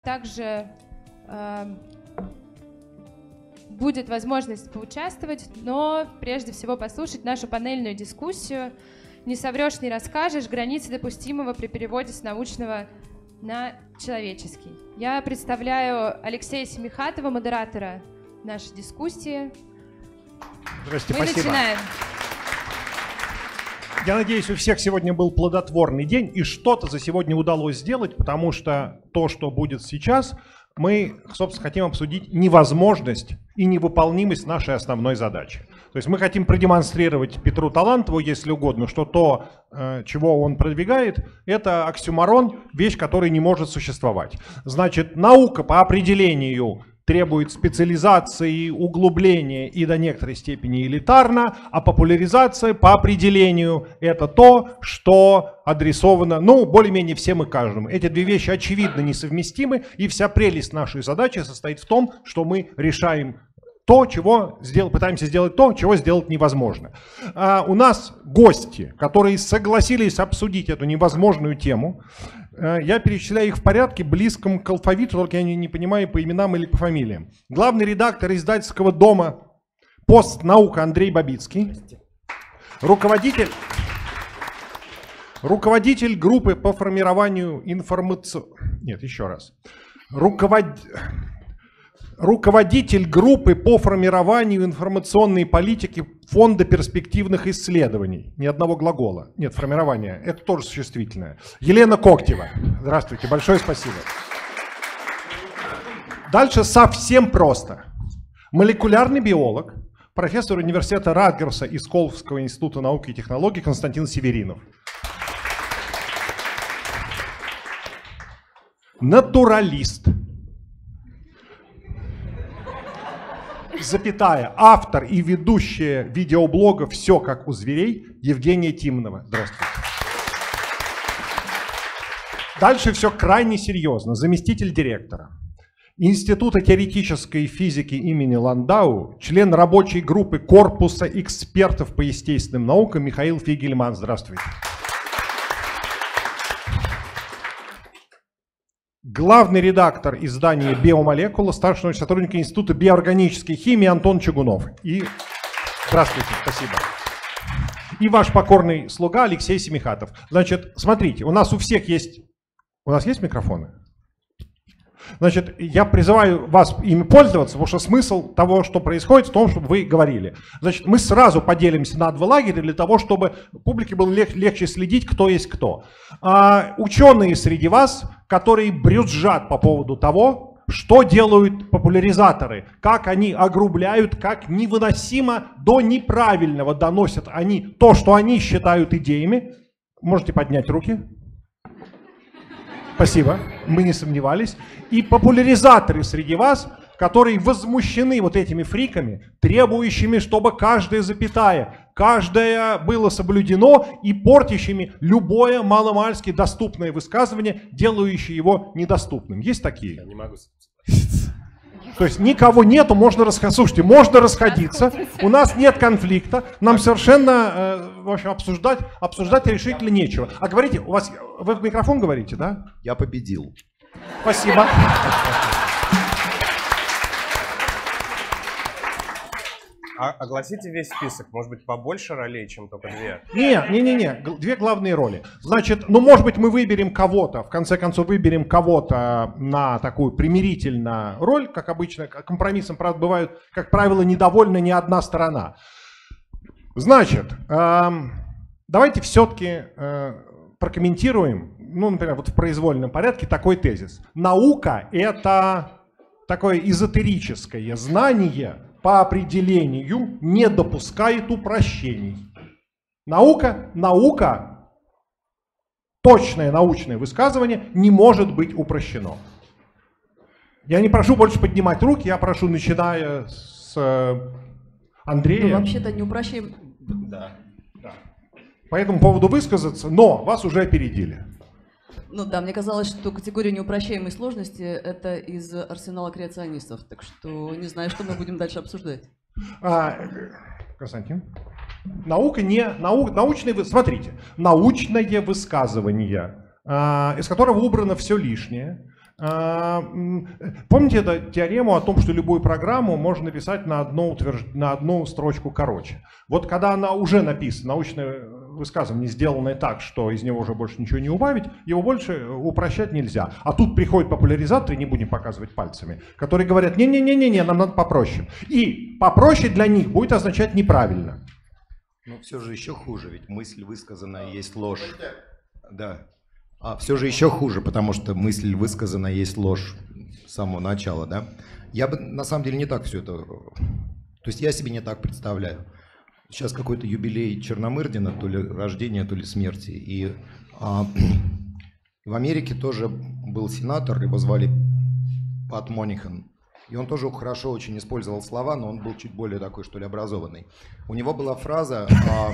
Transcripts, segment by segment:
также будет возможность поучаствовать, но прежде всего послушать нашу панельную дискуссию «Не соврешь, не расскажешь. Границы допустимого при переводе с научного на человеческий». Я представляю Алексея Семихатова, модератора нашей дискуссии. Здравствуйте, Мы спасибо. начинаем. Я надеюсь, у всех сегодня был плодотворный день, и что-то за сегодня удалось сделать, потому что то, что будет сейчас, мы, собственно, хотим обсудить невозможность и невыполнимость нашей основной задачи. То есть мы хотим продемонстрировать Петру Талантову, если угодно, что то, чего он продвигает, это оксюморон, вещь, которая не может существовать. Значит, наука по определению требует специализации, углубления и до некоторой степени элитарно, а популяризация по определению это то, что адресовано, ну, более-менее всем и каждому. Эти две вещи очевидно несовместимы, и вся прелесть нашей задачи состоит в том, что мы решаем то, чего пытаемся сделать то, чего сделать невозможно. У нас гости, которые согласились обсудить эту невозможную тему. Я перечисляю их в порядке, близком к алфавиту, только я не понимаю, по именам или по фамилиям. Главный редактор издательского дома «Постнаука» Андрей Бабицкий. Руководитель группы по формированию Руководитель группы по формированию информационной политики Фонда перспективных исследований. Ни одного глагола. Нет, формирование. Это тоже существительное. Елена Коктева. Здравствуйте, большое спасибо. Дальше совсем просто. Молекулярный биолог, профессор университета Ратгерса и Сколковского института науки и технологий Константин Северинов. Натуралист. Запятая, автор и ведущая видеоблога «Все как у зверей» Евгения Тимонова. Здравствуйте. Дальше все крайне серьезно. Заместитель директора Института теоретической физики имени Ландау, член рабочей группы корпуса экспертов по естественным наукам Михаил Фигельман. Здравствуйте. Главный редактор издания «Биомолекула», старший научный сотрудник Института биоорганической химии Антон Чугунов. И здравствуйте, спасибо. И ваш покорный слуга Алексей Семихатов. Значит, смотрите, у нас у всех есть... У нас есть микрофоны? Значит, я призываю вас ими пользоваться, потому что смысл того, что происходит, в том, чтобы вы говорили. Значит, мы сразу поделимся на два лагеря для того, чтобы публике было легче следить, кто есть кто. Ученые среди вас, которые брюзжат по поводу того, что делают популяризаторы, как они огрубляют, как невыносимо до неправильного доносят они то, что они считают идеями. Можете поднять руки. Спасибо, мы не сомневались. И популяризаторы среди вас, которые возмущены вот этими фриками, требующими, чтобы каждая запятая, каждое было соблюдено, и портящими любое маломальски доступное высказывание, делающее его недоступным. Есть такие? Я не могу согласиться. То есть никого нету, можно расходиться. Слушайте, можно расходиться, у нас нет конфликта, нам совершенно, в общем, обсуждать решительно нечего. А говорите, вы в микрофон говорите, да? Я победил. Спасибо. Огласите весь список, может быть, побольше ролей, чем только две? Не, две главные роли. Значит, ну, может быть, мы выберем кого-то, в конце концов, выберем кого-то на такую примирительную роль, как обычно, компромиссом, правда, бывают, как правило, недовольна ни одна сторона. Значит, давайте все-таки прокомментируем, ну, например, вот в произвольном порядке такой тезис. Наука – это такое эзотерическое знание, по определению не допускает упрощений. Наука, точное научное высказывание не может быть упрощено. Я не прошу больше поднимать руки, я прошу, начиная с Андрея. Ну, вообще-то не упрощаем. Да. По этому поводу высказаться, но вас уже опередили. Ну да, мне казалось, что категория неупрощаемой сложности — это из арсенала креационистов, так что не знаю, что мы будем дальше обсуждать. Константин? Смотрите, научное высказывание, из которого убрано все лишнее, Помните эту теорему о том, что любую программу можно написать на одну строчку короче? Вот когда она уже написана, научное высказывание, сделанное так, что из него уже больше ничего не убавить, его больше упрощать нельзя. А тут приходят популяризаторы, не будем показывать пальцами, которые говорят, не-не-не-не, нам надо попроще. И попроще для них будет означать неправильно. Но все же еще хуже, ведь мысль высказанная есть ложь. Да. А все же еще хуже, потому что мысль высказанная есть ложь с самого начала, да? Я бы на самом деле не так все это... То есть я себе не так представляю. Сейчас какой-то юбилей Черномырдина, то ли рождения, то ли смерти. И в Америке тоже был сенатор, его звали Пат Монихан. И он тоже хорошо очень использовал слова, но он был чуть более такой, что ли, образованный. У него была фраза,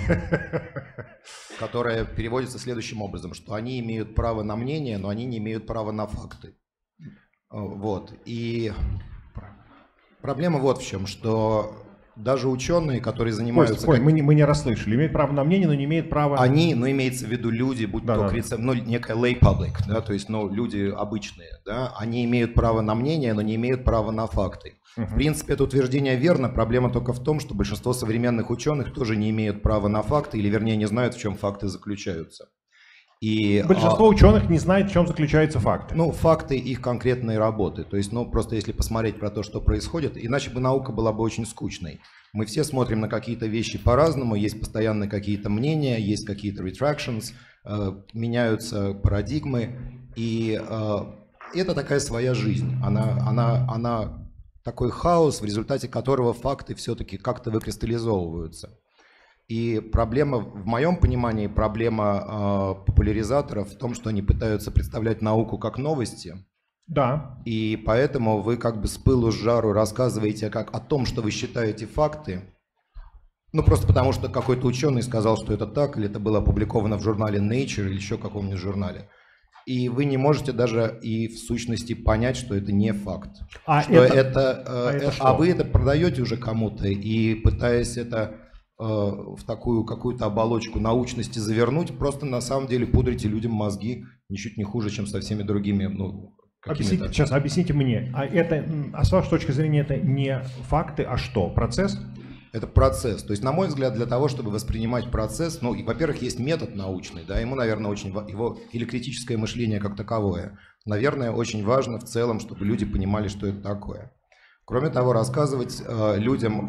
которая переводится следующим образом, что они имеют право на мнение, но они не имеют права на факты. Вот. И проблема вот в чем, что даже ученые, которые занимаются... Кость, мы не расслышали. Имеют право на мнение, но не имеют права... Они, ну, имеется в виду люди, будь то ну, некая lay public, да, то есть, ну, люди обычные, да, они имеют право на мнение, но не имеют права на факты. В принципе, это утверждение верно. Проблема только в том, что большинство современных ученых тоже не имеют права на факты, или, вернее, не знают, в чем факты заключаются. И, большинство ученых не знает, в чем заключаются факты. Ну, факты их конкретной работы. То есть, ну, просто если посмотреть про то, что происходит, иначе бы наука была бы очень скучной. Мы все смотрим на какие-то вещи по-разному, есть постоянно какие-то мнения, есть какие-то retractions, меняются парадигмы. И это такая своя жизнь. Она такой хаос, в результате которого факты все-таки как-то выкристаллизовываются. И проблема, в моем понимании, проблема популяризаторов в том, что они пытаются представлять науку как новости. Да. И поэтому вы как бы с пылу с жару рассказываете как о том, что вы считаете факты. Ну, просто потому что какой-то ученый сказал, что это так, или это было опубликовано в журнале Nature или еще каком-нибудь журнале. И вы не можете даже и в сущности понять, что это не факт. А вы это продаете уже кому-то и пытаясь это... в такую какую-то оболочку научности завернуть, просто на самом деле пудрите людям мозги ничуть не хуже, чем со всеми другими. Ну, сейчас объясните мне, а с вашей точки зрения это не факты, а что? Процесс? Это процесс. То есть, на мой взгляд, для того, чтобы воспринимать процесс, ну, во-первых, есть метод научный, да, ему, наверное, очень его или критическое мышление как таковое, наверное, очень важно в целом, чтобы люди понимали, что это такое. Кроме того, рассказывать людям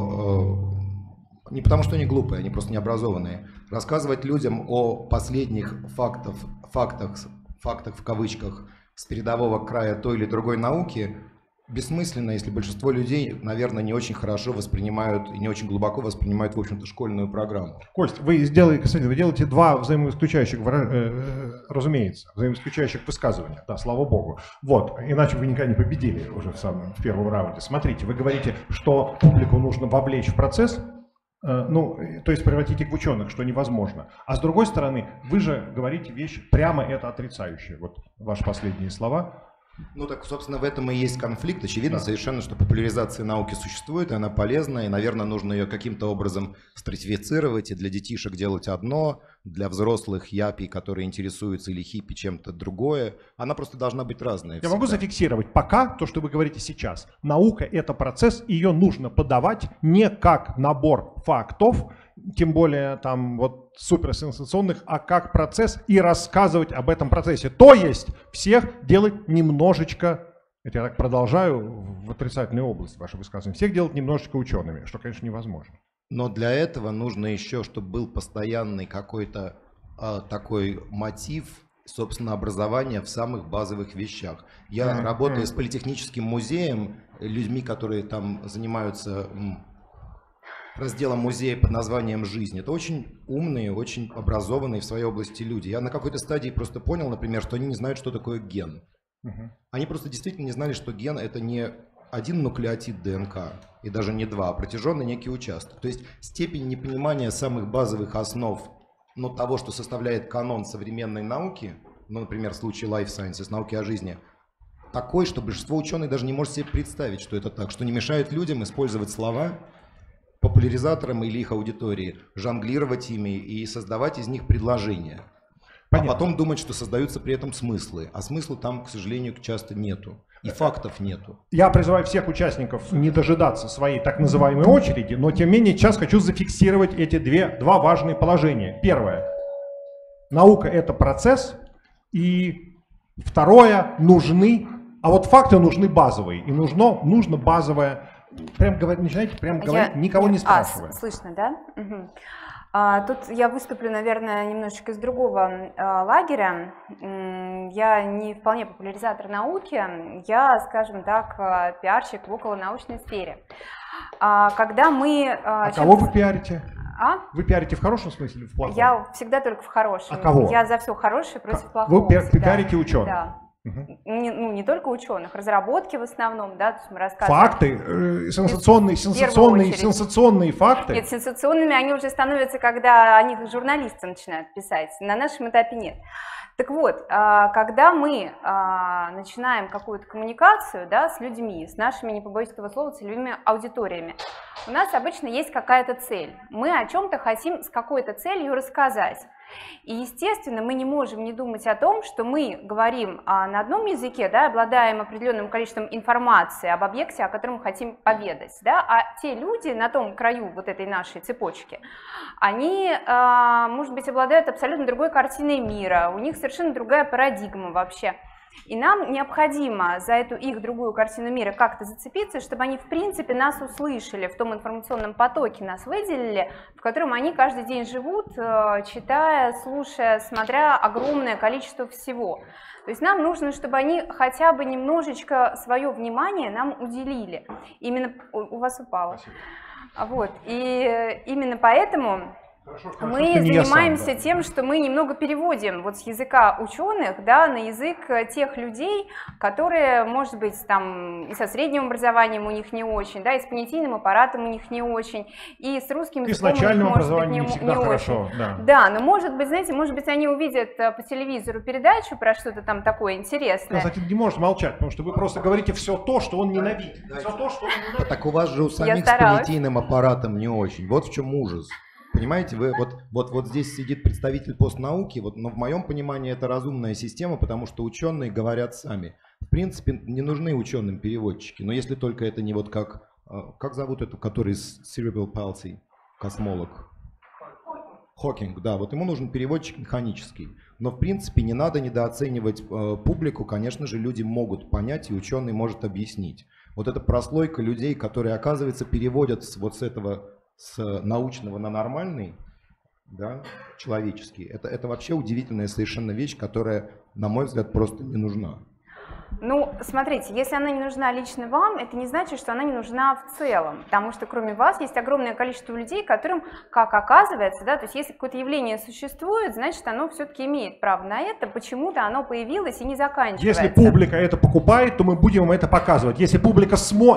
не потому, что они глупые, они просто необразованные. Рассказывать людям о последних фактах в кавычках с передового края той или другой науки бессмысленно, если большинство людей, наверное, не очень хорошо воспринимают и не очень глубоко воспринимают, в общем-то, школьную программу. Кость, вы делаете два взаимоисключающих, разумеется, взаимоисключающих высказывания, да, слава богу. Вот, иначе вы никогда не победили уже в первом раунде. Смотрите, вы говорите, что публику нужно вовлечь в процесс, ну, то есть превратить их в ученых, что невозможно. А с другой стороны, вы же говорите вещь прямо это отрицающие. Вот ваши последние слова. Ну так, собственно, в этом и есть конфликт. Очевидно совершенно, что популяризация науки существует, и она полезна, и, наверное, нужно ее каким-то образом стратифицировать, и для детишек делать одно, для взрослых япи, которые интересуются, или хиппи чем-то другое. Она просто должна быть разная. Я могу зафиксировать пока то, что вы говорите сейчас. Наука – это процесс, ее нужно подавать не как набор фактов, тем более там вот суперсенсационных, а как процесс и рассказывать об этом процессе. То есть всех делать немножечко, это я так продолжаю в отрицательную область ваше высказывание, всех делать немножечко учеными, что, конечно, невозможно. Но для этого нужно еще, чтобы был постоянный какой-то такой мотив, собственно, образования в самых базовых вещах. Я работаю с политехническим музеем, людьми, которые там занимаются разделом музея под названием «Жизнь». Это очень умные, очень образованные в своей области люди. Я на какой-то стадии просто понял, например, что они не знают, что такое ген. Они просто действительно не знали, что ген – это не один нуклеотид ДНК, и даже не два, а протяженный некий участок. То есть степень непонимания самых базовых основ, ну, того, что составляет канон современной науки, ну, например, в случае Life Sciences, науки о жизни, такой, что большинство ученых даже не может себе представить, что это так, что не мешает людям использовать слова, популяризаторам или их аудитории, жонглировать ими и создавать из них предложения. Понятно. А потом думать, что создаются при этом смыслы. А смысла там, к сожалению, часто нету. И фактов нету. Я призываю всех участников не дожидаться своей так называемой очереди, но тем не менее сейчас хочу зафиксировать эти два важные положения. Первое. Наука – это процесс. И второе. Нужны, а вот факты нужны базовые. И нужно базовое. Прям говорить, начинайте прям говорить, никого не спрашивая. Слышно, да? Угу. Тут я выступлю, наверное, немножечко из другого лагеря. Я не вполне популяризатор науки, я, скажем так, пиарщик в околонаучной сфере. Когда мы... кого вы пиарите? Вы пиарите в хорошем смысле или в плохом? Я всегда только в хорошем. А кого? Я за все хорошее против плохого. Вы пиарите ученых? Да. Угу. Не только ученых, разработки в основном, да, то есть мы рассказываем. Факты, сенсационные факты. Нет, сенсационными они уже становятся, когда о них журналисты начинают писать. На нашем этапе нет. Так вот, когда мы начинаем какую-то коммуникацию, да, с людьми, с нашими, не побоюсь этого слова, целевыми аудиториями, у нас обычно есть какая-то цель. Мы о чем-то хотим с какой-то целью рассказать. И, естественно, мы не можем не думать о том, что мы говорим на одном языке, да, обладаем определенным количеством информации об объекте, о котором мы хотим поведать, да, а те люди на том краю вот этой нашей цепочки, они, может быть, обладают абсолютно другой картиной мира, у них совершенно другая парадигма вообще. И нам необходимо за эту их другую картину мира как-то зацепиться, чтобы они в принципе нас услышали, в том информационном потоке нас выделили, в котором они каждый день живут, читая, слушая, смотря огромное количество всего. То есть нам нужно, чтобы они хотя бы немножечко свое внимание нам уделили. Именно у вас упало. Вот. И именно поэтому... Мы занимаемся тем, что мы немного переводим вот с языка ученых, да, на язык тех людей, которые, может быть, там и со средним образованием у них не очень, да, и с понятийным аппаратом у них не очень, и с русским языком и с начальным у них, может быть, образованием не всегда хорошо. Да, но может быть, знаете, может быть, они увидят по телевизору передачу про что-то там такое интересное. Кстати, не может молчать, потому что вы просто говорите все то, что он ненавидит. Все то, что он ненавидит. Так у вас же у самих с понятийным аппаратом не очень. Вот в чем ужас. Понимаете, вы вот здесь сидит представитель постнауки, но в моем понимании это разумная система, потому что ученые говорят сами. В принципе, не нужны ученым переводчики, но если только это не вот как зовут эту, который с cerebral palsy, космолог? Хокинг, да, вот ему нужен переводчик механический. Но в принципе не надо недооценивать публику, конечно же, люди могут понять, и ученый может объяснить. Вот эта прослойка людей, которые, оказывается, переводят вот с этого... с научного на нормальный, да, человеческий, это вообще удивительная совершенно вещь, которая, на мой взгляд, просто не нужна. Ну, смотрите, если она не нужна лично вам, это не значит, что она не нужна в целом, потому что кроме вас есть огромное количество людей, которым, как оказывается, да, то есть если какое-то явление существует, значит оно все-таки имеет право на это, почему-то оно появилось и не заканчивается. Если публика это покупает, то мы будем им это показывать. Если публика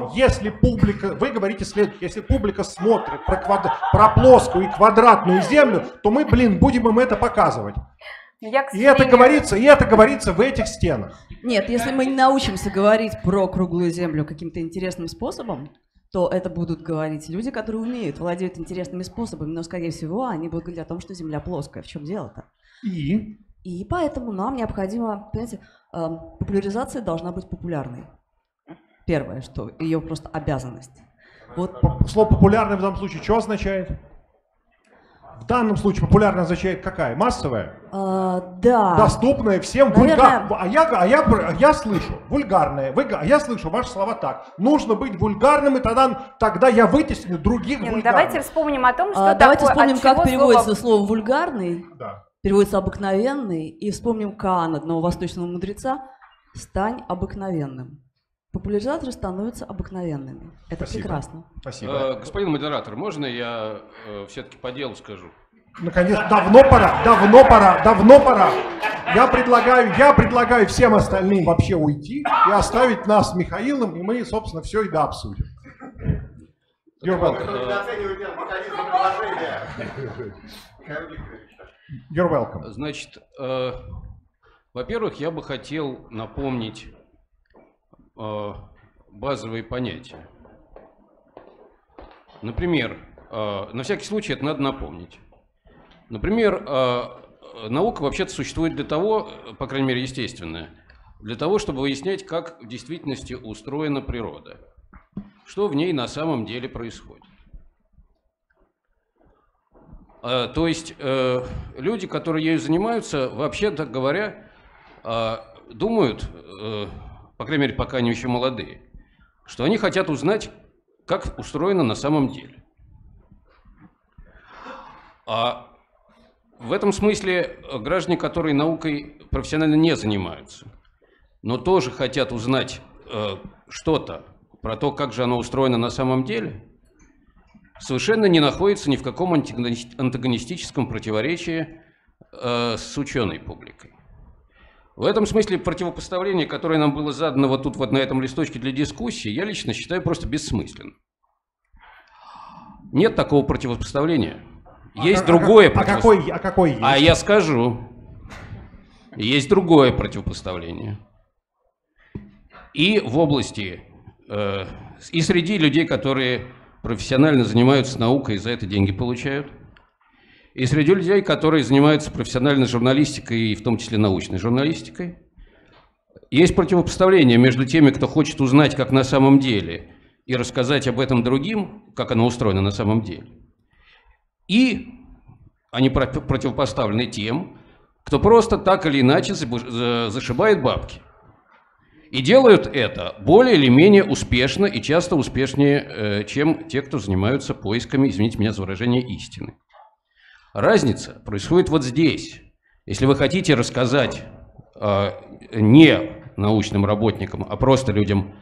вы говорите следующее, если публика смотрит про плоскую и квадратную землю, то мы, будем им это показывать. И это говорится в этих стенах. Нет, если мы не научимся говорить про круглую землю каким-то интересным способом, то это будут говорить люди, которые умеют, владеют интересными способами, но, скорее всего, они будут говорить о том, что Земля плоская. В чем дело-то? И поэтому нам необходимо, понимаете, популяризация должна быть популярной. Первое, что ее просто обязанность. Вот. Слово «популярный» в данном случае что означает? В данном случае популярно означает какая? Массовая? Да. Доступная всем, вульгарная. Я слышу вульгарная. Я слышу ваши слова так. Нужно быть вульгарным, и тогда я вытесню других вульгарных. Давайте вспомним о том, что давайте такое, вспомним, как переводится слово «вульгарный». Да. Переводится «обыкновенный». И вспомним Каана, одного восточного мудреца. «Стань обыкновенным». Популяризаторы становятся обыкновенными. Это Спасибо. Прекрасно. Спасибо. Господин модератор, можно я все-таки по делу скажу? Наконец, давно пора. Я предлагаю всем остальным вообще уйти и оставить нас с Михаилом, и мы, собственно, все и дообсудим. You're welcome. Значит, во-первых, я бы хотел напомнить базовые понятия. Например, на всякий случай это надо напомнить. Например, наука вообще-то существует для того, по крайней мере, естественная, для того, чтобы выяснять, как в действительности устроена природа, что в ней на самом деле происходит. То есть люди, которые ею занимаются, вообще-то говоря, думают, по крайней мере, пока они еще молодые, что они хотят узнать, как устроено на самом деле. А в этом смысле граждане, которые наукой профессионально не занимаются, но тоже хотят узнать что-то про то, как же оно устроено на самом деле, совершенно не находятся ни в каком антагонистическом противоречии с ученой публикой. В этом смысле противопоставление, которое нам было задано вот тут вот на этом листочке для дискуссии, я лично считаю просто бессмысленным. Нет такого противопоставления. Есть другое противопоставление. Какой есть? А я скажу. Есть другое противопоставление. И в области, и среди людей, которые профессионально занимаются наукой и за это деньги получают, и среди людей, которые занимаются профессиональной журналистикой, и в том числе научной журналистикой, есть противопоставление между теми, кто хочет узнать, как на самом деле, и рассказать об этом другим, как оно устроено на самом деле. И они противопоставлены тем, кто просто так или иначе зашибает бабки. И делают это более или менее успешно и часто успешнее, чем те, кто занимаются поисками, извините меня за выражение, истины. Разница происходит вот здесь. Если вы хотите рассказать не научным работникам, а просто людям,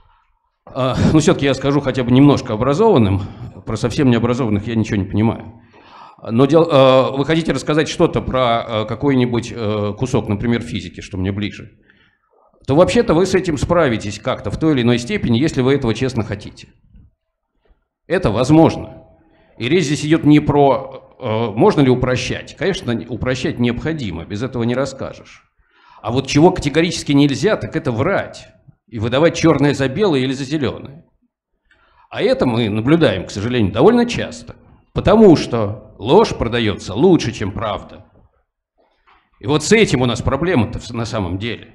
ну все-таки я скажу хотя бы немножко образованным, про совсем необразованных я ничего не понимаю, но вы хотите рассказать что-то про какой-нибудь кусок, например, физики, что мне ближе, то вообще-то вы с этим справитесь как-то в той или иной степени, если вы этого честно хотите. Это возможно. И речь здесь идет не про можно ли упрощать. Конечно, упрощать необходимо, без этого не расскажешь. А вот чего категорически нельзя, так это врать и выдавать черное за белое или за зеленое. А это мы наблюдаем, к сожалению, довольно часто, потому что ложь продается лучше, чем правда. И вот с этим у нас проблема-то на самом деле.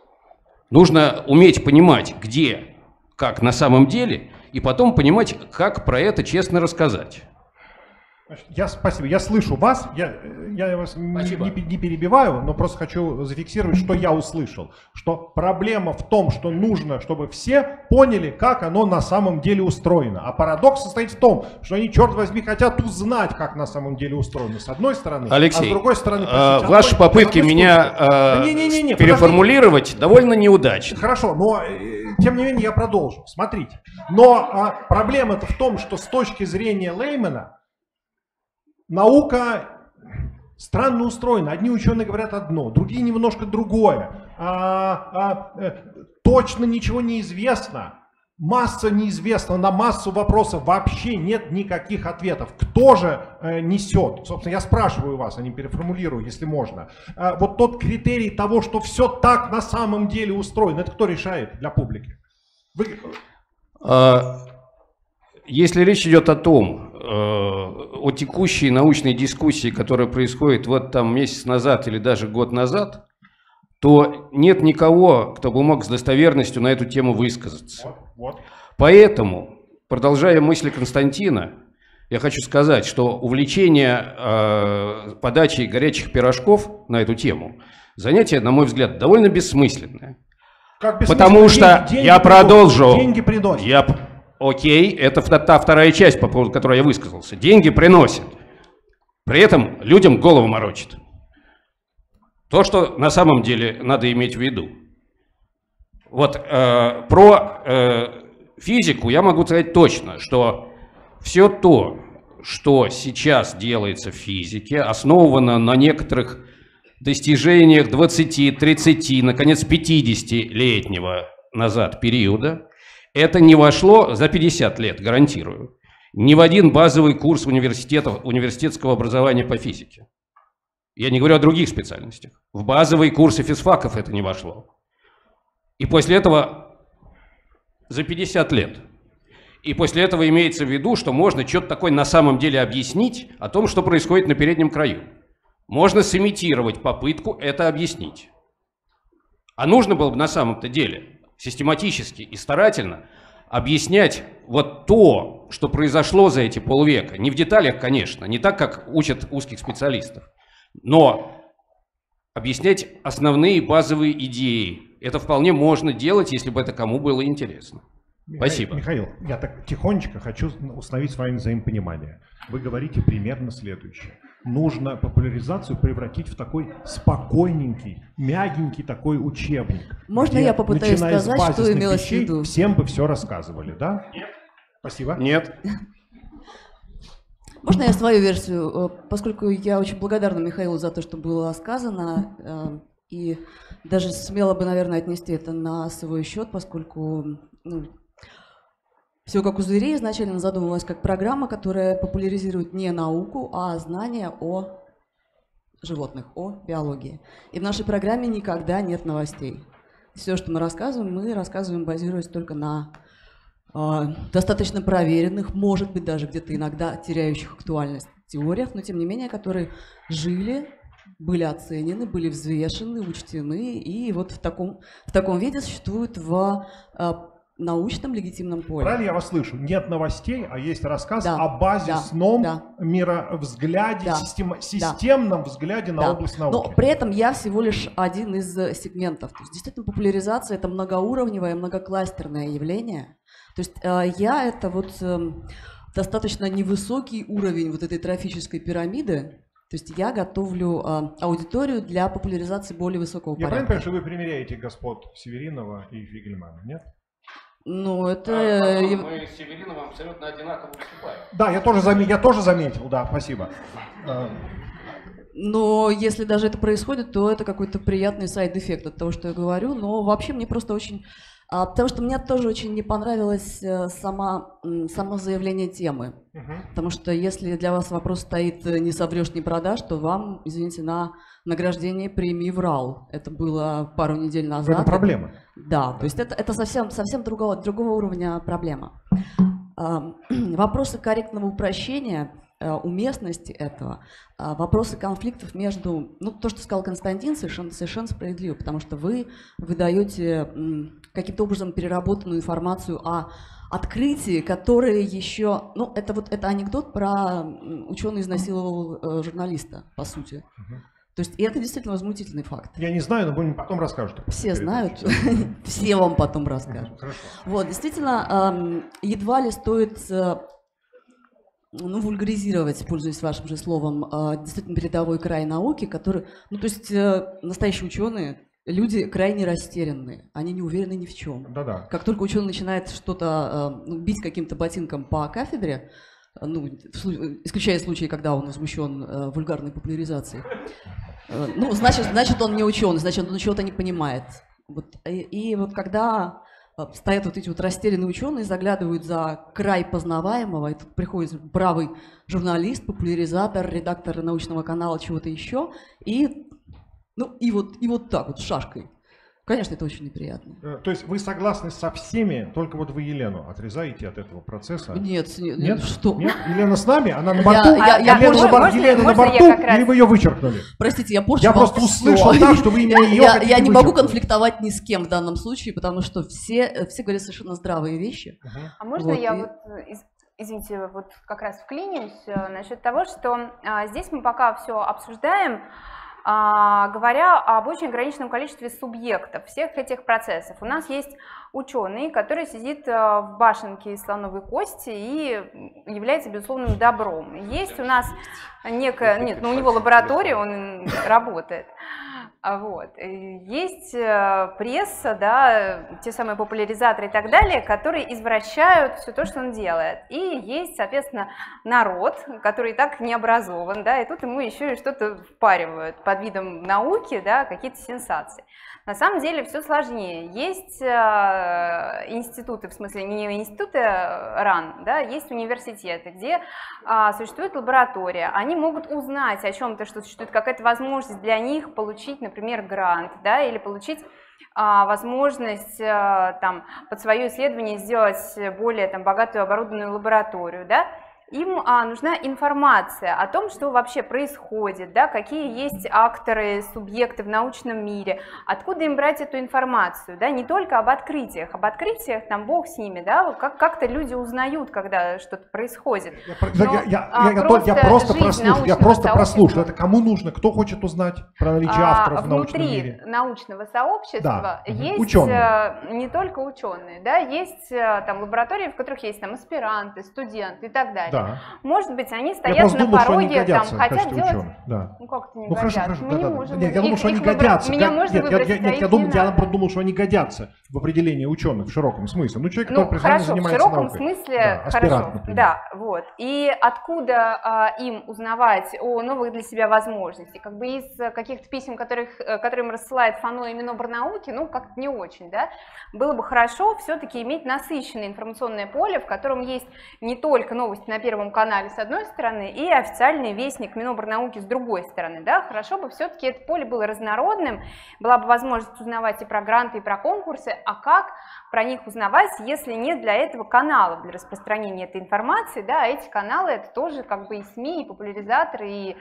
Нужно уметь понимать, где, как на самом деле, и потом понимать, как про это честно рассказать. Спасибо, я слышу вас, я вас не перебиваю, но просто хочу зафиксировать, что я услышал. Что проблема в том, что нужно, чтобы все поняли, как оно на самом деле устроено. А парадокс состоит в том, что они, черт возьми, хотят узнать, как на самом деле устроено, с одной стороны. Алексей, а с другой стороны... ваши попытки меня переформулировать довольно неудачны. Хорошо, но тем не менее я продолжу. Смотрите, но проблема-то в том, что с точки зрения Леймана, наука странно устроена. Одни ученые говорят одно, другие немножко другое. Точно ничего не известно. Масса неизвестна, на массу вопросов вообще нет никаких ответов. Кто же несет? Собственно, я спрашиваю вас, а не переформулирую, если можно. Вот тот критерий того, что все так на самом деле устроено, это кто решает для публики? Если речь идет о том, о текущей научной дискуссии, которая происходит вот там месяц назад или даже год назад, то нет никого, кто бы мог с достоверностью на эту тему высказаться. Поэтому, продолжая мысли Константина, я хочу сказать, что увлечение подачей горячих пирожков на эту тему занятие, на мой взгляд, довольно бессмысленное. Потому что я продолжу. Деньги приносят. Окей, это та вторая часть, по поводу которой я высказался. Деньги приносят. При этом людям голову морочат. То, что на самом деле надо иметь в виду. Вот про физику я могу сказать точно, что все то, что сейчас делается в физике, основано на некоторых достижениях 20, 30, наконец 50-летнего назад периода. Это не вошло за 50 лет, гарантирую, ни в один базовый курс университетского образования по физике. Я не говорю о других специальностях. В базовые курсы физфаков это не вошло. И после этого за 50 лет. И после этого имеется в виду, что можно что-то такое на самом деле объяснить о том, что происходит на переднем краю. можно сымитировать попытку это объяснить. А нужно было бы на самом-то деле систематически и старательно объяснять вот то, что произошло за эти полвека. Не в деталях, конечно, не так, как учат узких специалистов, но объяснять основные базовые идеи. Это вполне можно делать, если бы это кому было интересно. Спасибо. Михаил, я так тихонечко хочу установить с вами взаимопонимание. Вы говорите примерно следующее. Нужно популяризацию превратить в такой спокойненький, мягенький такой учебник. Можно я попытаюсь сказать, что имелось в виду? Всем бы все рассказывали, да? Нет. Спасибо. Нет. Можно я свою версию? Поскольку я очень благодарна Михаилу за то, что было сказано, и даже смело бы, наверное, отнести это на свой счет, поскольку «Все как у зверей» изначально задумывалась как программа, которая популяризирует не науку, а знания о животных, о биологии. И в нашей программе никогда нет новостей. Все, что мы рассказываем, базируясь только на достаточно проверенных, может быть, даже где-то иногда теряющих актуальность теориях, но тем не менее, которые жили, были оценены, были взвешены, учтены, и вот в таком виде существуют в научном легитимном поле. Правильно я вас слышу? Нет новостей, а есть рассказ о базисном мировзгляде, системном взгляде на область науки. Но при этом я всего лишь один из сегментов. То есть, действительно, популяризация – это многоуровневое, многокластерное явление. То есть это достаточно невысокий уровень вот этой трофической пирамиды. То есть я готовлю аудиторию для популяризации более высокого порядка. Я правильно понимаю, что вы примеряете господ Северинова и Фигельмана, нет? Ну, это... Мы с Севериновым абсолютно одинаково выступаем. Да, я тоже заметил, да, спасибо. Но если даже это происходит, то это какой-то приятный сайд-эффект от того, что я говорю. Но вообще мне просто очень... Потому что мне тоже очень не понравилось само заявление темы. Потому что если для вас вопрос стоит «не соврешь, не продашь», то вам, извините, на награждение премии «Врал». Это было пару недель назад. Это проблема. Да, то есть это совсем другого уровня проблема. Вопросы корректного упрощения, уместности этого, вопросы конфликтов между... то, что сказал Константин, совершенно справедливо, потому что вы выдаете каким-то образом переработанную информацию о открытии, которые еще... это анекдот про ученый изнасиловал журналиста, по сути. То есть и это действительно возмутительный факт. Я не знаю, но вы потом расскажете. Все знают, все вам потом расскажут. Вот, действительно, едва ли стоит вульгаризировать, пользуясь вашим же словом, действительно передовой край науки, который... настоящие ученые, люди крайне растерянные, они не уверены ни в чем. Да-да. Как только ученый начинает что-то бить каким-то ботинком по кафедре, исключая случаи, когда он возмущен вульгарной популяризацией, значит он не ученый, значит он чего-то не понимает. И когда стоят вот эти вот растерянные ученые, заглядывают за край познаваемого, и тут приходит бравый журналист, популяризатор, редактор научного канала, чего-то еще, и вот так вот шашкой. Конечно, это очень неприятно. То есть вы согласны со всеми, только вот вы Елену отрезаете от этого процесса? Нет, что? Нет? Елена с нами? Она на борту? Елена на борту? Или вы ее вычеркнули? Простите, я просто услышал так, что вы именно ее Я не могу конфликтовать ни с кем в данном случае, потому что все говорят совершенно здравые вещи. А можно я извините, как раз вклинюсь насчет того, что здесь мы пока все обсуждаем, говоря об очень ограниченном количестве субъектов всех этих процессов. У нас есть ученый, который сидит в башенке из слоновой кости и является безусловным добром. Есть у нас некая... Нет, у него лаборатория, он работает. Есть пресса, те самые популяризаторы и так далее, которые извращают все то, что он делает. И есть, соответственно, народ, который и так не образован, и тут ему еще и что-то впаривают под видом науки, какие-то сенсации. На самом деле все сложнее. Есть институты, в смысле не институты РАН, есть университеты, где существует лаборатория. Они могут узнать о чем-то, что существует какая-то возможность для них получить, например, грант, или получить возможность под свое исследование сделать более богатую оборудованную лабораторию, им нужна информация о том, что вообще происходит, да, какие есть акторы, субъекты в научном мире, откуда им брать эту информацию, да, не только об открытиях там бог с ними, да, как-то люди узнают, когда что-то происходит. Я просто прослушал. Это кому нужно? Кто хочет узнать про наличие авторов в научном мире? Внутри научного сообщества есть ученые. Не только ученые, да, есть там лаборатории, в которых есть там аспиранты, студенты и так далее. Да. Может быть, они стоят на пороге, там, хотят делать... Ученых, да. Ну как это не Хорошо, годятся? хорошо, Мы не можем. Нет, я думал, что они годятся. Меня можно выбрать, я думал, что они годятся в определении ученых в широком смысле. Ну, человек, который хорошо, занимается в широком наукой. смысле, Да, хорошо, например. да, вот. И откуда им узнавать о новых для себя возможностях? Как бы из каких-то писем, которые им рассылает ФАНО и Минобрнауки, ну, как-то не очень, да? Было бы хорошо все-таки иметь насыщенное информационное поле, в котором есть не только новости на Первом канале с одной стороны и официальный вестник Минобрнауки с другой стороны, да? Хорошо бы все-таки это поле было разнородным, была бы возможность узнавать и про гранты, и про конкурсы, а как про них узнавать, если нет для этого каналов для распространения этой информации, да, а эти каналы это тоже как бы и СМИ, и популяризаторы, и...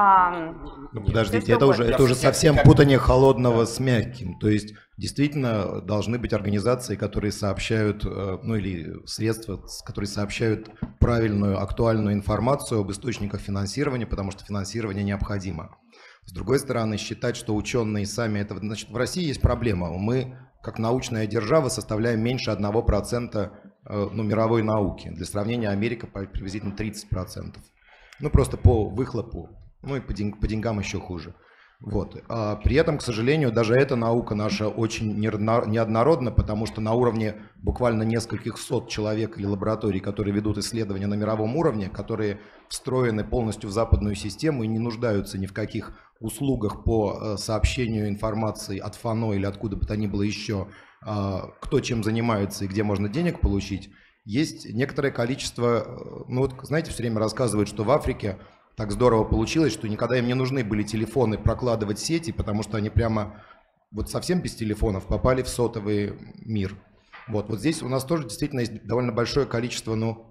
Подождите, это уже совсем путание холодного с мягким, то есть действительно должны быть организации, которые сообщают, ну или средства, которые сообщают правильную, актуальную информацию об источниках финансирования, потому что финансирование необходимо. С другой стороны, считать, что ученые сами это... Значит, в России есть проблема. Мы, как научная держава, составляем меньше 1% мировой науки. Для сравнения, Америка приблизительно 30%. Ну, просто по выхлопу, ну и по деньгам еще хуже. Вот. При этом, к сожалению, даже эта наука наша очень неоднородна, потому что на уровне буквально нескольких сот человек или лабораторий, которые ведут исследования на мировом уровне, которые встроены полностью в западную систему и не нуждаются ни в каких услугах по сообщению информации от ФАНО или откуда бы то ни было еще, кто чем занимается и где можно денег получить, есть некоторое количество, ну вот, знаете, все время рассказывают, что в Африке так здорово получилось, что никогда им не нужны были телефоны прокладывать сети, потому что они прямо вот совсем без телефонов попали в сотовый мир. Вот здесь у нас тоже действительно есть довольно большое количество,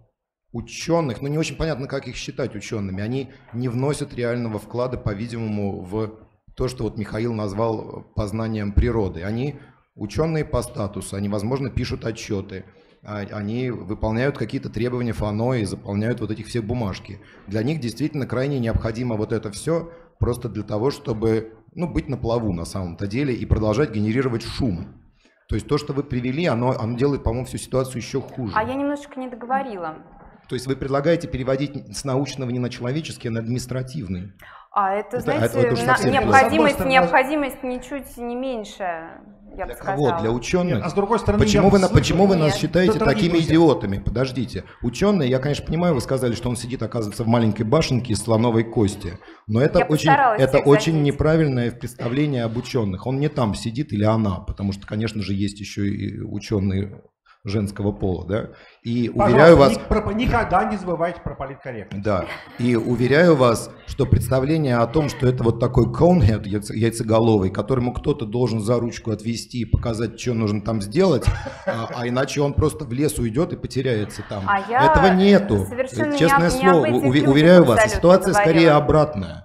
ученых, не очень понятно, как их считать учеными. Они не вносят реального вклада, по-видимому, в то, что вот Михаил назвал познанием природы. Они ученые по статусу, они, возможно, пишут отчеты. Они выполняют какие-то требования ФАНО и заполняют вот этих все бумажки. Для них действительно крайне необходимо вот это все просто для того, чтобы быть на плаву на самом-то деле и продолжать генерировать шум. То есть то, что вы привели, оно делает, по-моему, всю ситуацию еще хуже. А я немножечко не договорила. То есть вы предлагаете переводить с научного не на человеческий, а на административный. Это, знаете, необходимость ничуть не меньше. Для кого? Для ученых? А с другой стороны, почему вы нас считаете такими идиотами? Подождите. Ученые, я, конечно, понимаю, вы сказали, что он сидит, оказывается, в маленькой башенке из слоновой кости. Но это очень неправильное представление об ученых. Он не там сидит или она, потому что, конечно же, есть еще и ученые женского пола, да? И уверяю вас... Никогда не забывайте про политкорректность. Да. И уверяю вас, что представление о том, что это вот такой conehead, яйцеголовый, которому кто-то должен за ручку отвести и показать, что нужно там сделать, а иначе он просто в лес уйдет и потеряется там. Этого нету. Честное слово, уверяю вас, ситуация скорее обратная.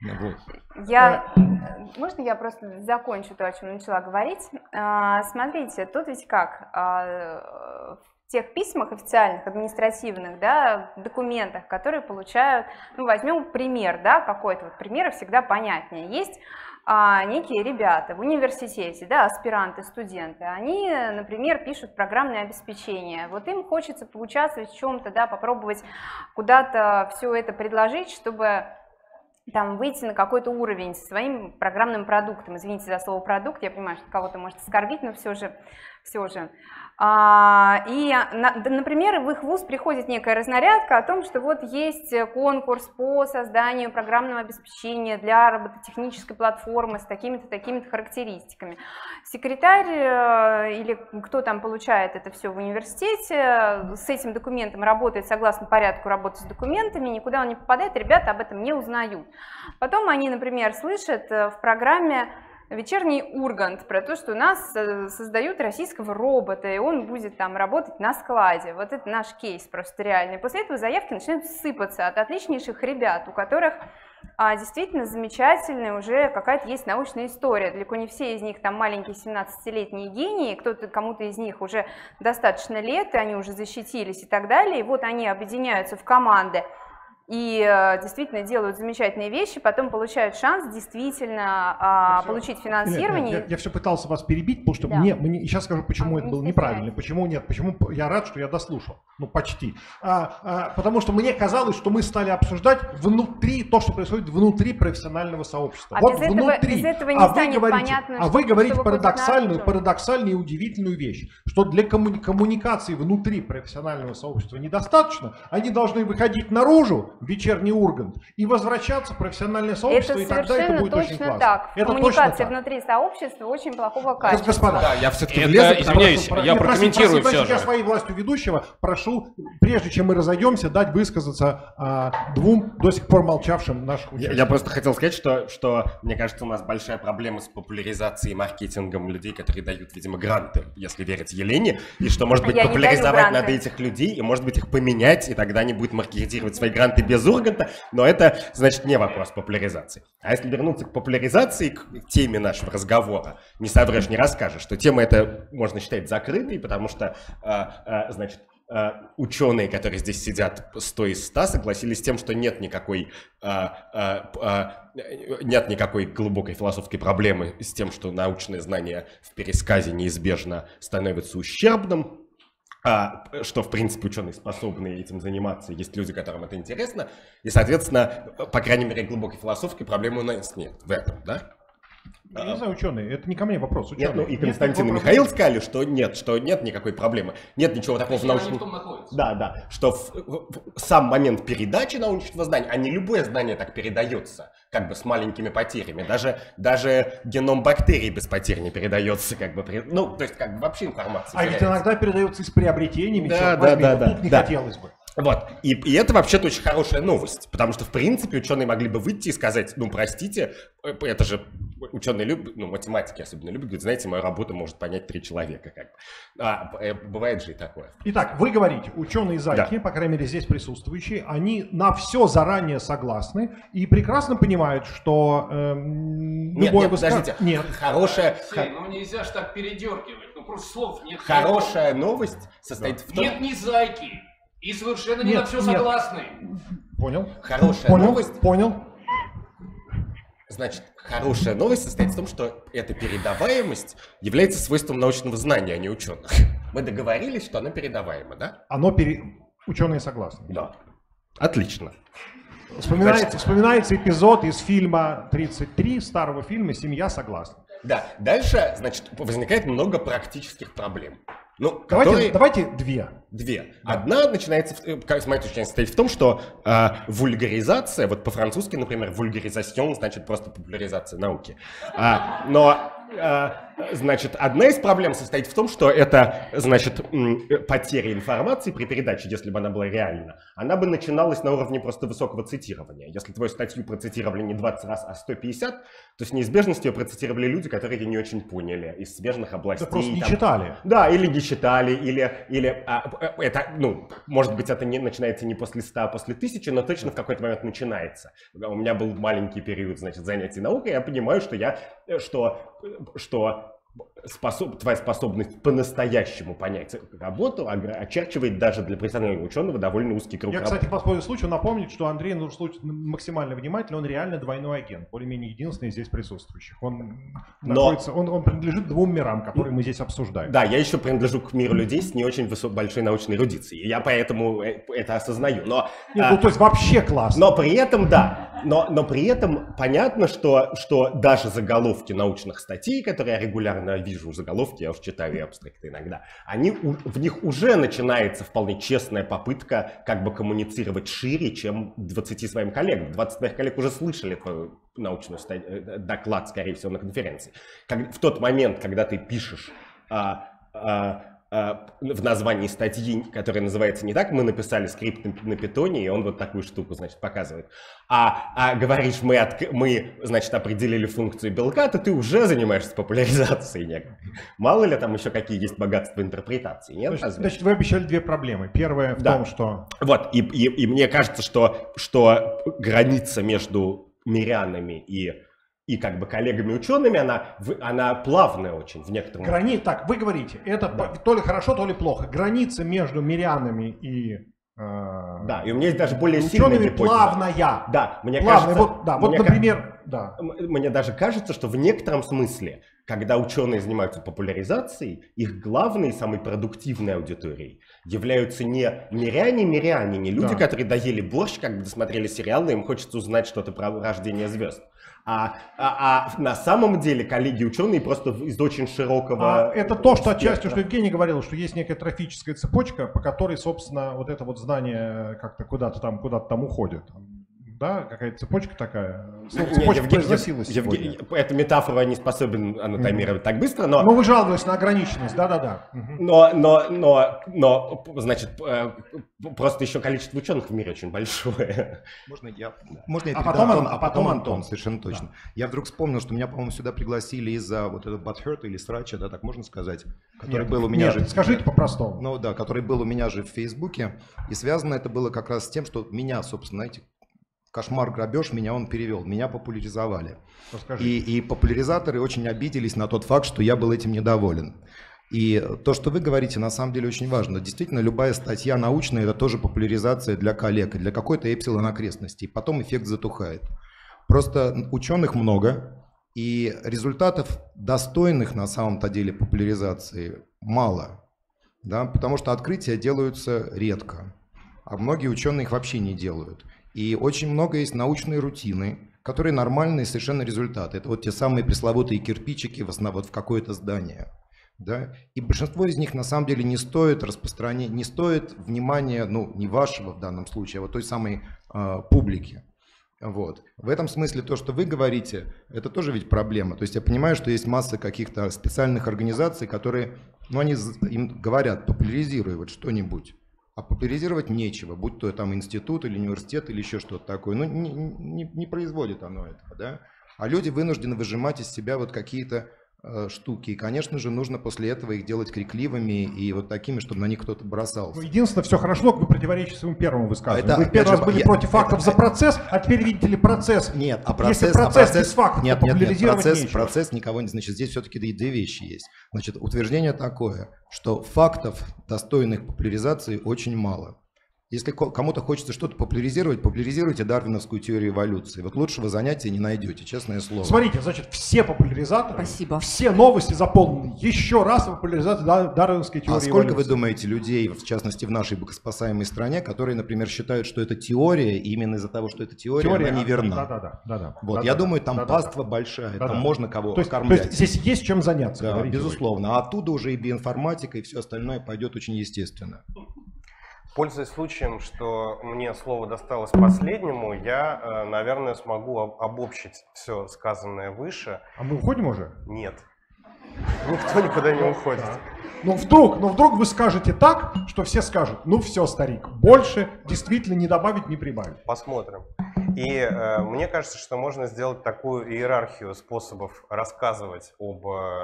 Можно я просто закончу то, о чем начала говорить? Смотрите, тут ведь как, в тех письмах официальных, административных, да, документах, которые получают, возьмем пример, да, какой-то, вот примеры всегда понятнее. Есть некие ребята в университете, да, аспиранты, студенты, они, например, пишут программное обеспечение. Вот им хочется поучаствовать в чем-то, да, попробовать куда-то все это предложить, чтобы там выйти на какой-то уровень со своим программным продуктом. Извините за слово продукт, я понимаю, что кого-то может оскорбить, но все же. Например, в их вуз приходит некая разнарядка о том, что вот есть конкурс по созданию программного обеспечения для робототехнической платформы с такими-то, такими-то характеристиками. Секретарь или кто там получает это все в университете, с этим документом работает согласно порядку работы с документами, никуда он не попадает, ребята об этом не узнают. Потом они, например, слышат в программе «Вечерний Ургант», про то, что у нас создают российского робота, и он будет там работать на складе. Вот это наш кейс просто реальный. После этого заявки начинают сыпаться от отличнейших ребят, у которых действительно замечательная уже какая-то есть научная история. Далеко не все из них там маленькие 17-летние гении, кому-то из них уже достаточно лет, и они уже защитились и так далее. И вот они объединяются в команды и действительно делают замечательные вещи, потом получают шанс действительно получить финансирование. Я все пытался вас перебить, потому что мне сейчас скажу, почему это было неправильно, почему я рад, что я дослушал, ну почти. Потому что мне казалось, что мы стали обсуждать внутри то, что происходит внутри профессионального сообщества. Вот внутри. Без этого не станет понятно, вы говорите парадоксальную и удивительную вещь, что для коммуникации внутри профессионального сообщества недостаточно, они должны выходить наружу, вечерний Ургант, и возвращаться в профессиональное сообщество, и тогда это будет очень классно. Так. Это коммуникация внутри сообщества очень плохого качества. Господа, да, я все-таки влезу, извиняюсь, я прокомментирую все же. Я своей властью ведущего прошу, прежде чем мы разойдемся, дать высказаться двум до сих пор молчавшим наших участников. Я просто хотел сказать, что мне кажется, у нас большая проблема с популяризацией и маркетингом людей, которые дают, видимо, гранты, если верить Елене, и что, может быть, популяризовать надо этих людей, и, может быть, их поменять, и тогда они будут маркетировать свои гранты без Урганта, но это, значит, не вопрос популяризации. А если вернуться к популяризации, к теме нашего разговора, не соврешь, не расскажешь, что тема эта можно считать закрытой, потому что, значит, ученые, которые здесь сидят 100 из 100, согласились с тем, что нет никакой глубокой философской проблемы с тем, что научное знание в пересказе неизбежно становится ущербным. Что, в принципе, ученые способны этим заниматься, есть люди, которым это интересно, и, соответственно, по крайней мере, глубокой философской проблемы у нас нет в этом, да? Я не знаю, ученые, это не ко мне вопрос. Нет, ну и Константин и Михаил сказали, что нет никакой проблемы, нет ничего такого в научном... Да, что сам момент передачи научного знания, а не любое знание так передается, как бы с маленькими потерями, даже геном бактерий без потерь не передается, как бы, ну, то есть, как бы вообще информация. А ведь иногда передается и с приобретениями, тут не хотелось бы. Вот, и это вообще-то очень хорошая новость, потому что, в принципе, ученые могли бы выйти и сказать, ну, простите, это же ученые любят, ну, математики особенно любят, говорят, знаете, мою работу может понять 3 человека, как бы. Бывает же и такое. Итак, вы говорите, ученые-зайки, по крайней мере, здесь присутствующие, они на все заранее согласны и прекрасно понимают, что любое подождите, нет. Хорошая... Ну, нельзя же так передергивать, ну, просто слов нет. Хорошая новость состоит в том... Нет ни зайки. И совершенно не на все согласны. Понял. Хорошая новость. Понял. Значит, хорошая новость состоит в том, что эта передаваемость является свойством научного знания, а не ученых. Мы договорились, что она передаваема, да? Ученые согласны. Да. Отлично. Вспоминается эпизод из фильма 33, старого фильма «Семья согласна». Да. Дальше, значит, возникает много практических проблем. Ну, давайте две. Да. Одна начинается, с моей точки зрения, состоит в том, что вульгаризация, вот по-французски, например, вульгаризация, значит просто популяризация науки. Значит, одна из проблем состоит в том, что это, значит, потеря информации при передаче, если бы она была реальна, она бы начиналась на уровне просто высокого цитирования. Если твою статью процитировали не 20 раз, а 150, то с неизбежностью ее процитировали люди, которые ее не очень поняли из смежных областей. Да просто не читали. Да, или не читали, или это, ну, может быть, это начинается не после 100, а после 1000, но точно в какой-то момент начинается. У меня был маленький период, значит, занятий наукой, я понимаю, что твоя способность по-настоящему понять работу очерчивает даже для профессионального ученого довольно узкий круг. Я, кстати, по случаю напомнить, что Андрей максимально внимательный, он реально двойной агент, более-менее единственный здесь присутствующих. Он принадлежит 2 мирам, которые мы здесь обсуждаем. Да, я еще принадлежу к миру людей с не очень большой научной эрудицией. Я поэтому это осознаю. То есть вообще классно. Но при этом, да, но при этом понятно, что даже заголовки научных статей, которые я регулярно вижу, заголовки, я уж читаю и абстракты иногда, в них уже начинается вполне честная попытка как бы коммуницировать шире, чем 20 своим коллегам. 20 твоих коллег уже слышали твою научную доклад, скорее всего, на конференции. В тот момент, когда ты пишешь в названии статьи, которая называется не так, мы написали скрипт на питоне, и он вот такую штуку, значит, показывает. А говоришь, мы, значит, определили функцию белка, то ты уже занимаешься популяризацией некой. Мало ли там еще какие есть богатства интерпретации, нет? Значит, вы обещали две проблемы. Первая в том, что... Вот, и мне кажется, что граница между мирянами и как бы коллегами-учеными, она плавная очень в некотором... Так, вы говорите, это то ли хорошо, то ли плохо. Граница между мирянами и... Да, и у меня есть даже более сильная учеными гипотеза. плавная. Да, мне плавная. кажется... Вот, например... Мне даже кажется, что в некотором смысле, когда ученые занимаются популяризацией, их главной и самой продуктивной аудиторией являются не миряне, не люди, которые доели борщ, как бы досмотрели сериалы, им хочется узнать что-то про рождение звезд. А на самом деле коллеги-ученые просто из очень широкого... Это то, что отчасти, что Евгений говорил, что есть некая трофическая цепочка, по которой, собственно, вот это вот знание как-то куда-то там уходит. Да, какая-то цепочка такая. Цепочка произносилась сегодня. Эту метафору я не способен анатомировать так быстро, но... Ну, вы жаловались на ограниченность, да-да-да. Но, значит, просто еще количество ученых в мире очень большое. Можно я потом Антон, совершенно точно. Да. Я вдруг вспомнил, что меня, по-моему, сюда пригласили из-за вот этого Butthurt или Срача, да, так можно сказать? Который был у меня же... скажите по-простому. Ну да, который был у меня же в Фейсбуке. И связано это было как раз с тем, что меня, собственно, знаете, кошмар, грабеж, меня он перевел, меня популяризовали. И популяризаторы очень обиделись на тот факт, что я был этим недоволен. И то, что вы говорите, на самом деле очень важно. Действительно, любая статья научная – это тоже популяризация для коллег, для какой-то эпсилон окрестности. И потом эффект затухает. Просто ученых много, и результатов достойных на самом-то деле популяризации мало. Да? Потому что открытия делаются редко, а многие ученые их вообще не делают. И очень много есть научной рутины, которые нормальные совершенно результаты. Это вот те самые пресловутые кирпичики в какое-то здание. Да? И большинство из них на самом деле не стоит распространения, не стоит внимания, ну, не вашего в данном случае, а вот той самой публики. Вот. В этом смысле то, что вы говорите, это тоже ведь проблема. То есть я понимаю, что есть масса каких-то специальных организаций, которые, ну, они им говорят, популяризируй вот что-нибудь. А популяризировать нечего, будь то там институт или университет или еще что-то такое. Ну, не производит оно этого, да? А люди вынуждены выжимать из себя вот какие-то штуки. И, конечно же, нужно после этого их делать крикливыми и вот такими, чтобы на них кто-то бросался. Единственное, все хорошо, вы противоречите своему первому высказыванию. Вы в первый раз были против фактов за процесс, а теперь видите ли процесс. Нет, если процесс без фактов, нет, процесс никого не... Значит, здесь все-таки две вещи есть. Значит, утверждение такое, что фактов, достойных популяризации, очень мало. Если кому-то хочется что-то популяризировать, популяризируйте дарвиновскую теорию эволюции. Вот лучшего занятия не найдете, честное слово. Смотрите, значит, все популяризаторы, все новости заполнены еще раз популяризацией дарвиновской теории эволюции. А сколько вы думаете людей, в частности в нашей богоспасаемой стране, которые, например, считают, что это теория, и именно из-за того, что это теория она неверна? Да. Вот, я думаю, там паства большая, там можно кого кормлять. То есть здесь есть чем заняться. Да, безусловно. А оттуда уже и биоинформатика, и все остальное пойдет очень естественно. Пользуясь случаем, что мне слово досталось последнему, я, наверное, смогу обобщить все сказанное выше. А мы уходим уже? Нет. Никто никуда не уходит. Но вдруг вы скажете так, что все скажут, ну все, старик, больше действительно не добавить, не прибавить. Посмотрим. И мне кажется, что можно сделать такую иерархию способов рассказывать об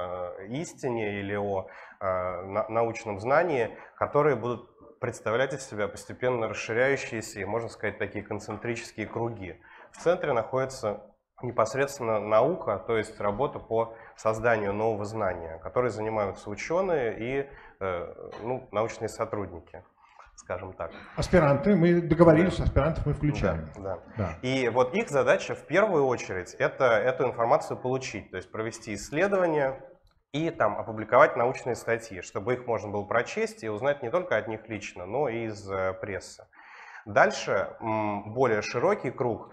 истине или о научном знании, которые будут представлять из себя постепенно расширяющиеся и, можно сказать, такие концентрические круги. В центре находится непосредственно наука, то есть работа по созданию нового знания, которой занимаются ученые и научные сотрудники, скажем так. Аспиранты, мы договорились, аспирантов мы включаем. Да. И вот их задача в первую очередь это эту информацию получить, то есть провести исследования, и там опубликовать научные статьи, чтобы их можно было прочесть и узнать не только от них лично, но и из прессы. Дальше более широкий круг,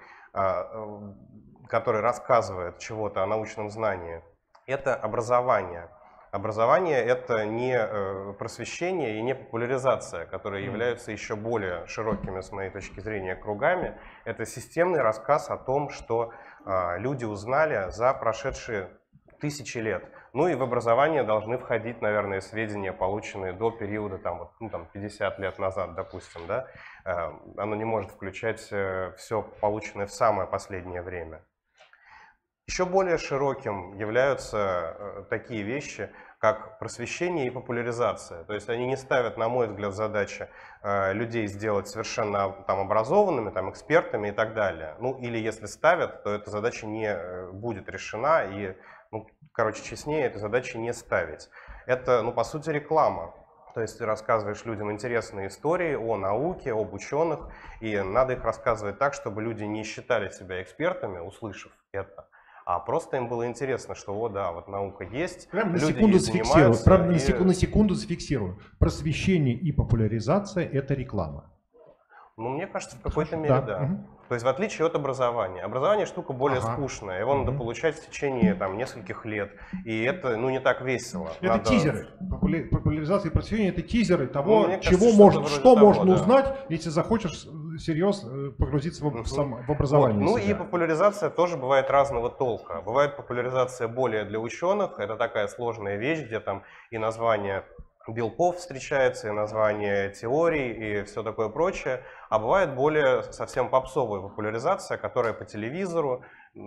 который рассказывает чего-то о научном знании, это образование. Образование – это не просвещение и не популяризация, которые являются еще более широкими, с моей точки зрения, кругами. Это системный рассказ о том, что люди узнали за прошедшие тысячи лет. Ну и в образование должны входить, наверное, сведения, полученные до периода 50 лет назад, допустим. Да? Оно не может включать все полученное в самое последнее время. Еще более широким являются такие вещи, как просвещение и популяризация. То есть они не ставят, на мой взгляд, задачи людей сделать совершенно образованными, экспертами и так далее. Ну или если ставят, то эта задача не будет решена, и, честнее этой задачи не ставить. Это, по сути, реклама. То есть ты рассказываешь людям интересные истории о науке, об ученых, и надо их рассказывать так, чтобы люди не считали себя экспертами, услышав это. А просто им было интересно, что вот наука есть, прям на люди секунду зафиксирую, на секунду зафиксирую. Просвещение и популяризация – это реклама. Мне кажется, в какой-то мере да. Угу. То есть в отличие от образования. Образование штука более скучная, его надо получать в течение нескольких лет, и это не так весело. Это тизеры. Популяризация и просвещение – это тизеры того, что можно узнать, если захочешь серьезно погрузиться в образование. И популяризация тоже бывает разного толка. Бывает популяризация более для ученых, это такая сложная вещь, где там и название белков встречается, и название теорий, и все такое прочее. А бывает более совсем попсовая популяризация, которая по телевизору,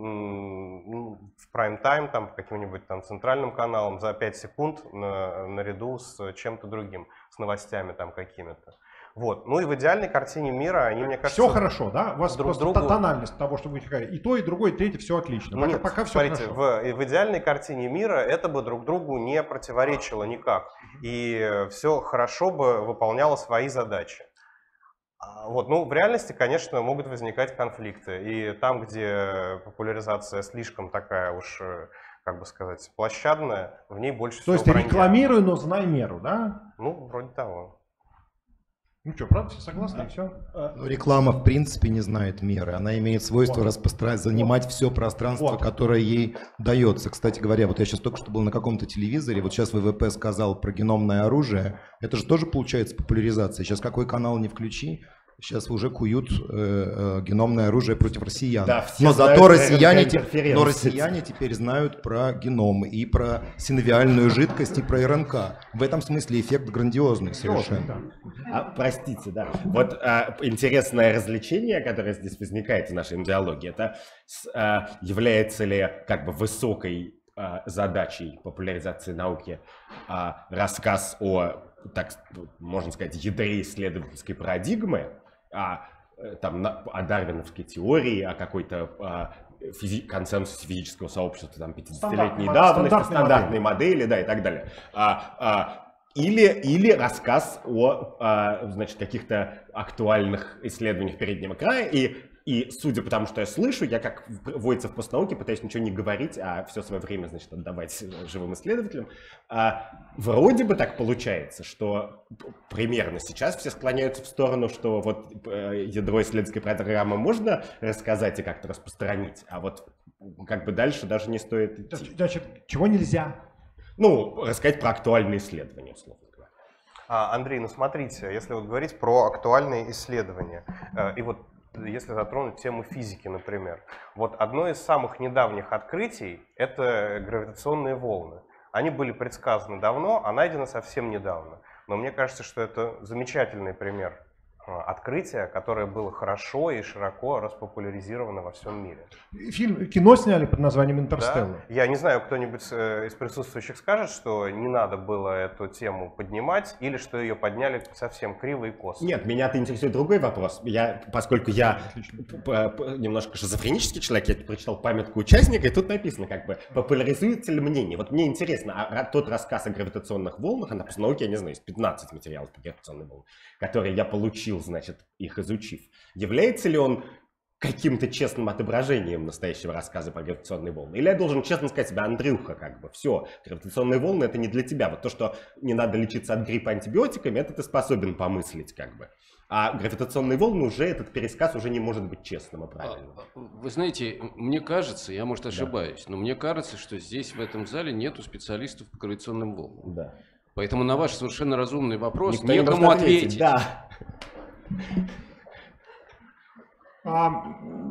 в прайм-тайм, по каким-нибудь центральным каналам за 5 секунд наряду с чем-то другим, с новостями какими-то. И в идеальной картине мира они, мне кажется... Все хорошо, да? У вас просто тональность того, что вы говорите, и то, и другое, и третье, все отлично. Пока все смотрите, хорошо. В идеальной картине мира это бы друг другу не противоречило никак. И все хорошо бы выполняло свои задачи. В реальности, конечно, могут возникать конфликты. И там, где популяризация слишком такая уж, площадная, в ней больше всего... То есть рекламируй, но знай меру, да? Вроде того. Правда, все согласны, и все? Реклама, в принципе, не знает меры. Она имеет свойство занимать все пространство, которое ей дается. Кстати говоря, я сейчас только что был на каком-то телевизоре, сейчас ВВП сказал про геномное оружие. Это же тоже получается популяризация. Сейчас какой канал не включи, сейчас уже куют геномное оружие против россиян. Да, но зато россияне теперь знают про геном и про синовиальную жидкость и про РНК. В этом смысле эффект грандиозный совершенно. Простите, да. Интересное развлечение, которое здесь возникает в нашей диалоге, это является ли высокой задачей популяризации науки рассказ о, можно сказать, ядре исследовательской парадигмы, о дарвиновской теории, о какой-то консенсусе физического сообщества 50-летней давности, стандартной модели, да, и так далее. Или рассказ о каких-то актуальных исследованиях переднего края. И судя по тому, что я слышу, я как Войцев постнауки пытаюсь ничего не говорить, а все свое время, отдавать живым исследователям. Вроде бы так получается, что примерно сейчас все склоняются в сторону, что ядро исследовательской программы можно рассказать и как-то распространить, а дальше даже не стоит идти. Значит, чего нельзя? Рассказать про актуальные исследования, условно говоря. Андрей, смотрите, если говорить про актуальные исследования, и если затронуть тему физики, например, одно из самых недавних открытий – это гравитационные волны. Они были предсказаны давно, а найдены совсем недавно. Но мне кажется, что это замечательный пример открытие, которое было хорошо и широко распопуляризировано во всем мире. Кино сняли под названием «Интерстеллар». Да? Я не знаю, кто-нибудь из присутствующих скажет, что не надо было эту тему поднимать, или что ее подняли совсем криво и косо. Нет, меня-то интересует другой вопрос. Поскольку я немножко шизофренический человек, я прочитал памятку участника, и тут написано, популяризуется ли мнение. Мне интересно, тот рассказ о гравитационных волнах, а на постнауке, я не знаю, есть 15 материалов по гравитационным волнам, которые я получил, их изучив. Является ли он каким-то честным отображением настоящего рассказа про гравитационные волны? Или я должен честно сказать себе: Андрюха, все, гравитационные волны — это не для тебя. То, что не надо лечиться от гриппа антибиотиками, это ты способен помыслить, А гравитационные волны этот пересказ уже не может быть честным и правильным. Вы знаете, мне кажется, я, может, ошибаюсь, но мне кажется, что здесь, в этом зале, нету специалистов по гравитационным волнам. Да. Поэтому на ваш совершенно разумный вопрос никто некому ответить. Да.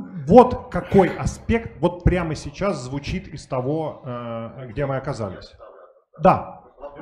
Вот какой аспект прямо сейчас звучит из того, где мы оказались. Да.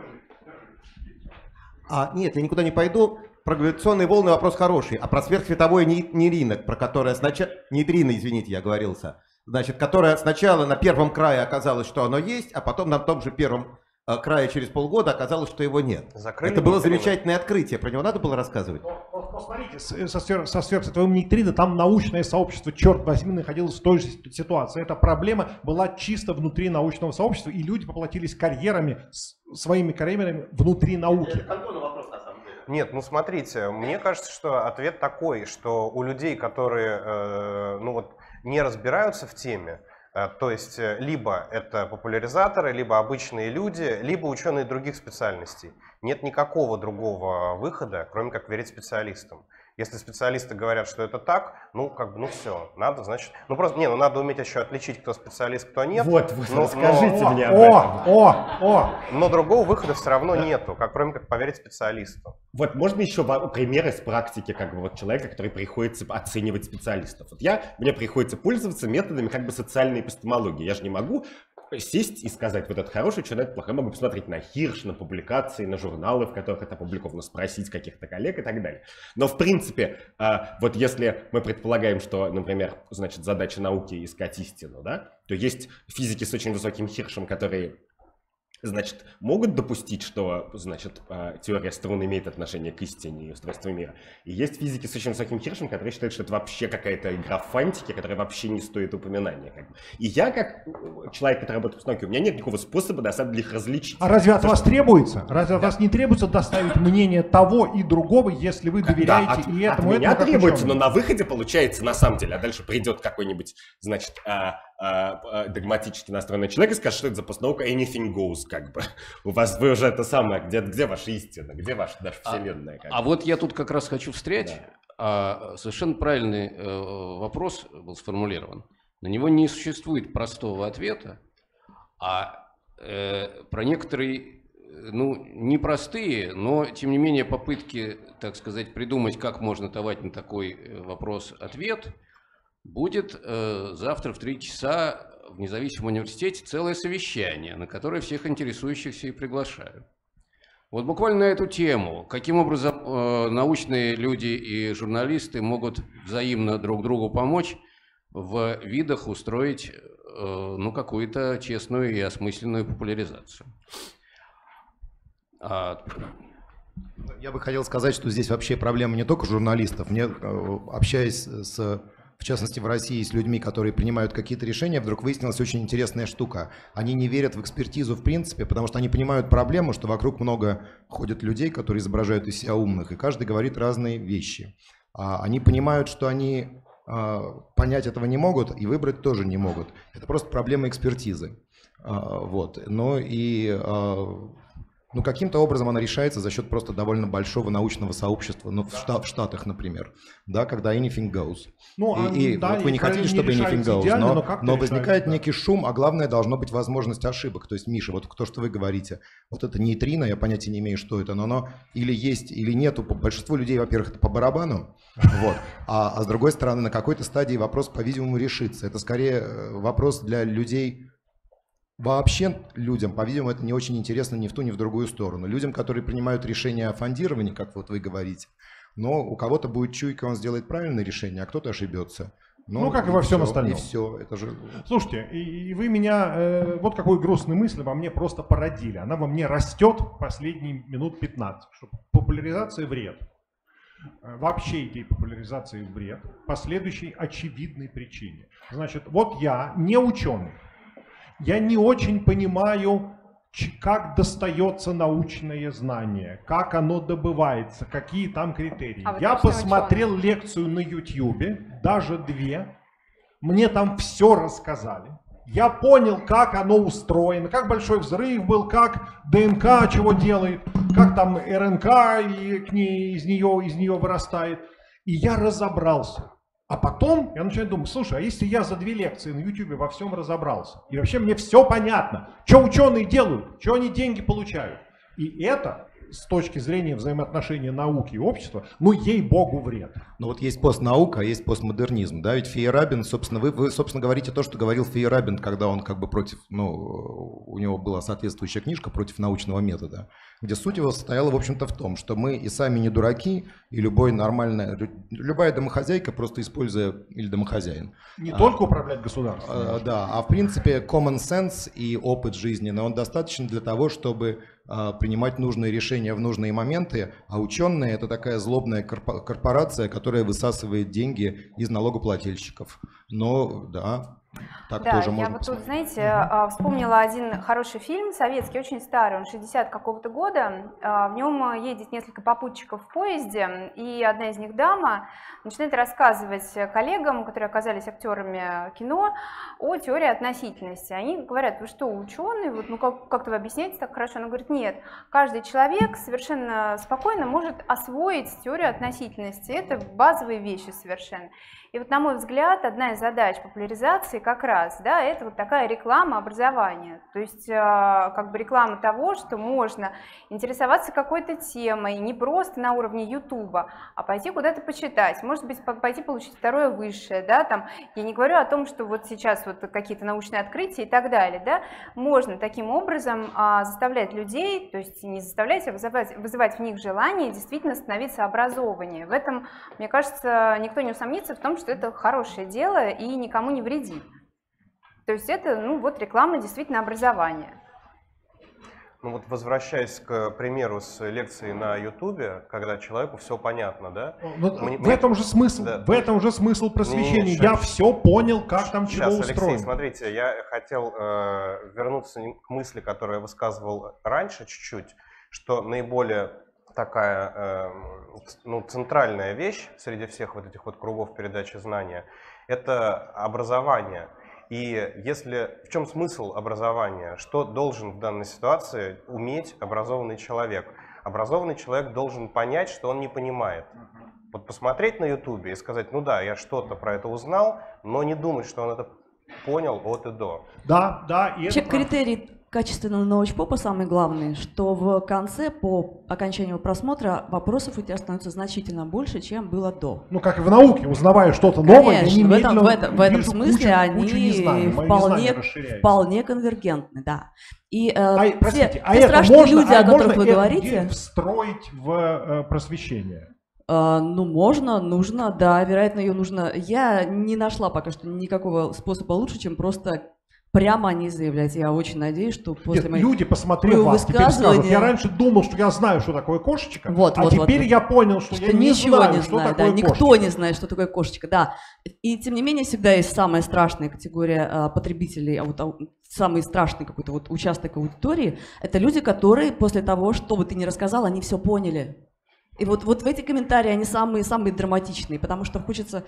Нет, я никуда не пойду. Про гравитационные волны вопрос хороший. А про сверхсветовое нейтрино, про которое сначала... Нейтрино, извините, я оговорился. Значит, которое сначала на первом крае оказалось, что оно есть, а потом на том же первом крае через полгода оказалось, что его нет. Закрыли Это было нейтрино. замечательное открытие. Про него надо было рассказывать? Посмотрите, со сверхсветовым нейтрино там научное сообщество, черт возьми, находилось в той же ситуации. Эта проблема была чисто внутри научного сообщества, и люди поплатились карьерами, своими карьерами внутри науки. Нет, ну смотрите, мне кажется, что ответ такой, что у людей, которые не разбираются в теме, то есть либо это популяризаторы, либо обычные люди, либо ученые других специальностей. Нет никакого другого выхода, кроме как верить специалистам. Если специалисты говорят, что это так, все, надо, значит... надо уметь еще отличить, кто специалист, кто нет. Расскажите мне об этом. Но другого выхода все равно нету, кроме как поверить специалисту. Вот можно еще пример из практики, человека, который приходится оценивать специалистов. Мне приходится пользоваться методами социальной эпистемологии. Я же не могу сесть и сказать, вот это хороший, что это плохо. Я могу посмотреть на Хирш, на публикации, на журналы, в которых это опубликовано, спросить каких-то коллег и так далее. Но в принципе, вот если мы предполагаем, что, например, задача науки искать истину, да, то есть физики с очень высоким Хиршем, которые могут допустить, что, теория струн имеет отношение к истине и устройству мира. И есть физики с очень высоким Хиршем, которые считают, что это вообще какая-то игра в фантики, которая вообще не стоит упоминания. И я, как человек, который работает в науке, у меня нет никакого способа, на самом деле, их различить. А разве от вас требуется? Разве от вас не требуется доставить мнение того и другого, если вы доверяете и этому? От меня требуется, но на выходе получается, на самом деле, а дальше придет какой-нибудь, догматически настроенный человек и скажет, что это за постнаука, anything goes, У вас, вы уже это самое, где ваша истина, где ваша даже вселенная? Вот я тут как раз хочу встрять. Совершенно правильный вопрос был сформулирован. На него не существует простого ответа, про некоторые, непростые, но, тем не менее, попытки, так сказать, придумать, как можно давать на такой вопрос ответ, будет завтра в 3 часа в независимом университете целое совещание, на которое всех интересующихся и приглашаю. Вот буквально на эту тему, каким образом научные люди и журналисты могут взаимно друг другу помочь в видах устроить какую-то честную и осмысленную популяризацию. Я бы хотел сказать, что здесь вообще проблема не только журналистов. Мне, общаясь в частности, в России с людьми, которые принимают какие-то решения, вдруг выяснилась очень интересная штука. Они не верят в экспертизу в принципе, потому что они понимают проблему, что вокруг много ходят людей, которые изображают из себя умных, и каждый говорит разные вещи. Они понимают, что они понять этого не могут и выбрать тоже не могут. Это просто проблема экспертизы. Каким-то образом она решается за счет просто довольно большого научного сообщества, в Штатах, например, да, когда anything goes. Вы не хотите, чтобы anything goes, но возникает некий шум, а главное должна быть возможность ошибок. То есть, Миша, вот то, что вы говорите, вот это нейтрино, я понятия не имею, что это, но оно или есть, или нету. Большинству людей, во-первых, это по барабану, а с другой стороны, на какой-то стадии вопрос, по-видимому, решится. Это скорее вопрос для людей. Вообще людям, по-видимому, это не очень интересно ни в ту, ни в другую сторону. Людям, которые принимают решения о фондировании, как вот вы говорите, но у кого-то будет чуйка, он сделает правильное решение, а кто-то ошибется. Как и во всем остальном. И все, это же... Слушайте, и вы меня, вот какую грустную мысль во мне просто породили. Она во мне растет последние минут 15, что популяризация вред. Вообще идея популяризации вред по следующей очевидной причине. Значит, вот я не ученый. Я не очень понимаю, как достается научное знание, как оно добывается, какие там критерии. Я посмотрел лекцию на YouTube, даже 2. Мне там все рассказали. Я понял, как оно устроено, как большой взрыв был, как ДНК чего делает, как там РНК из нее вырастает. И я разобрался. А потом я начинаю думать, слушай, а если я за 2 лекции на YouTube во всем разобрался, и вообще мне все понятно, что ученые делают, что они деньги получают, и это с точки зрения взаимоотношения науки и общества, ну, ей-богу, вред. Ну вот есть постнаука, а есть постмодернизм, да, ведь Фейерабен, собственно, вы, собственно, говорите то, что говорил Фейерабен, когда он как бы против, ну, у него была соответствующая книжка «Против научного метода», где суть его состояла, в общем-то, в том, что мы и сами не дураки, и любая домохозяйка, просто используя, или домохозяин. Не только управлять государством. Да, а в принципе common sense и опыт жизненный, он достаточно для того, чтобы принимать нужные решения в нужные моменты, а ученые — это такая злобная корпорация, которая высасывает деньги из налогоплательщиков. Но да, так да, тоже я можно вот посмотреть. тут, знаете, вспомнила один хороший фильм, советский, очень старый, он 60 какого-то года. В нем едет несколько попутчиков в поезде, и одна из них, дама, начинает рассказывать коллегам, которые оказались актерами кино, о теории относительности. Они говорят: вы что, ученый? Вот, ну как-то вы объясняете так хорошо? Она говорит: нет, каждый человек совершенно спокойно может освоить теорию относительности. Это базовые вещи совершенно. И вот, на мой взгляд, одна из задач популяризации как раз, да, это вот такая реклама образования. То есть как бы реклама того, что можно интересоваться какой-то темой, не просто на уровне Ютуба, а пойти куда-то почитать, может быть, пойти получить второе высшее, да, там, я не говорю о том, что вот сейчас вот какие-то научные открытия и так далее, да, можно таким образом заставлять людей, то есть не заставлять, а вызывать в них желание действительно становиться образованнее. В этом, мне кажется, никто не усомнится в том, что это хорошее дело и никому не вредит. То есть это, ну вот, реклама действительно образования. Ну вот, возвращаясь к примеру с лекцией на Ютубе, когда человеку все понятно, да? В этом же смысл, да. В этом же смысл просвещения. Я все понял, как там чего устроено. Алексей, смотрите, я хотел вернуться к мысли, которую я высказывал раньше чуть-чуть, что наиболее такая центральная вещь среди всех вот этих вот кругов передачи знания — это образование. И в чем смысл образования? Что должен в данной ситуации уметь образованный человек? Образованный человек должен понять, что он не понимает. Вот посмотреть на Ютубе и сказать: ну да, я что-то про это узнал, но не думать, что он это понял от и до. Да. И критерий качественного научпопа самый главный, что в конце, по окончанию просмотра, вопросов у тебя становится значительно больше, чем было до. Ну, как и в науке, узнавая что-то новое, конечно, я немедленно в этом смысле кучу вполне конвергентны, да. И простите, те страшные люди, о которых вы говорите, можно встроить в просвещение? Ну, можно, нужно, да, вероятно, ее нужно. Я не нашла пока что никакого способа лучше, чем просто прямо о ней заявлять. Я очень надеюсь, что после моих люди, посмотрев вас, теперь скажут: я раньше думал, что я знаю, что такое кошечка, теперь я понял, что я не знаю, что такое кошечка. Никто не знает, что такое кошечка, да. И тем не менее, всегда есть самая страшная категория потребителей, самый страшный какой-то вот участок аудитории, это люди, которые после того, что бы ты ни рассказал, они все поняли. И вот в эти комментарии они самые драматичные, потому что хочется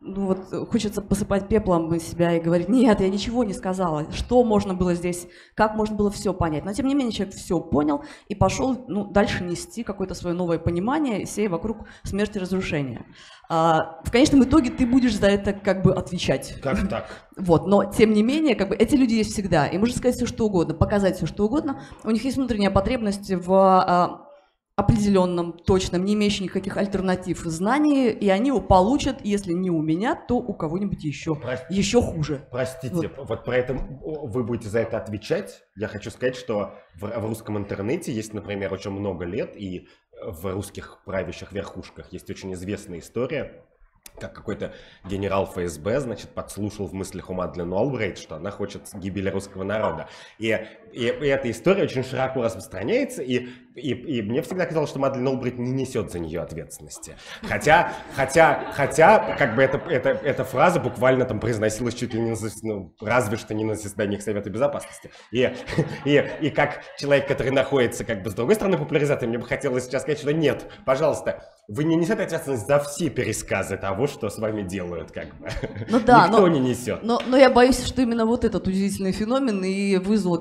посыпать пеплом себя и говорить: нет, я ничего не сказала, что можно было здесь, как можно было все понять. Но тем не менее человек все понял и пошел дальше нести какое-то свое новое понимание, сея вокруг смерти и разрушения. В конечном итоге ты будешь за это как бы отвечать. Как так? Вот, но тем не менее, как бы эти люди есть всегда, и можно сказать все что угодно, показать все что угодно. У них есть внутренняя потребность в определенном, точном, не имеющем никаких альтернатив знании, и они его получат, если не у меня, то у кого-нибудь еще. Еще хуже. Простите, вот про это вы будете за это отвечать? Я хочу сказать, что в русском интернете есть, например, очень много лет, и в русских правящих верхушках есть очень известная история, как какой-то генерал ФСБ, значит, подслушал в мыслях у Мадлен Олбрайт, что она хочет гибели русского народа. И эта история очень широко распространяется, и мне всегда казалось, что Мадлен Олбрайт не несет за нее ответственности. Хотя, как бы эта фраза буквально там произносилась чуть ли не разве что не на заседаниях Совета Безопасности. И как человек, который находится как бы с другой стороны популяризации, мне бы хотелось сейчас сказать, что нет, пожалуйста, вы не несете ответственность за все пересказы того, что с вами делают, как бы. Ну да, никто не несет. Но я боюсь, что именно вот этот удивительный феномен и вызвал к жизни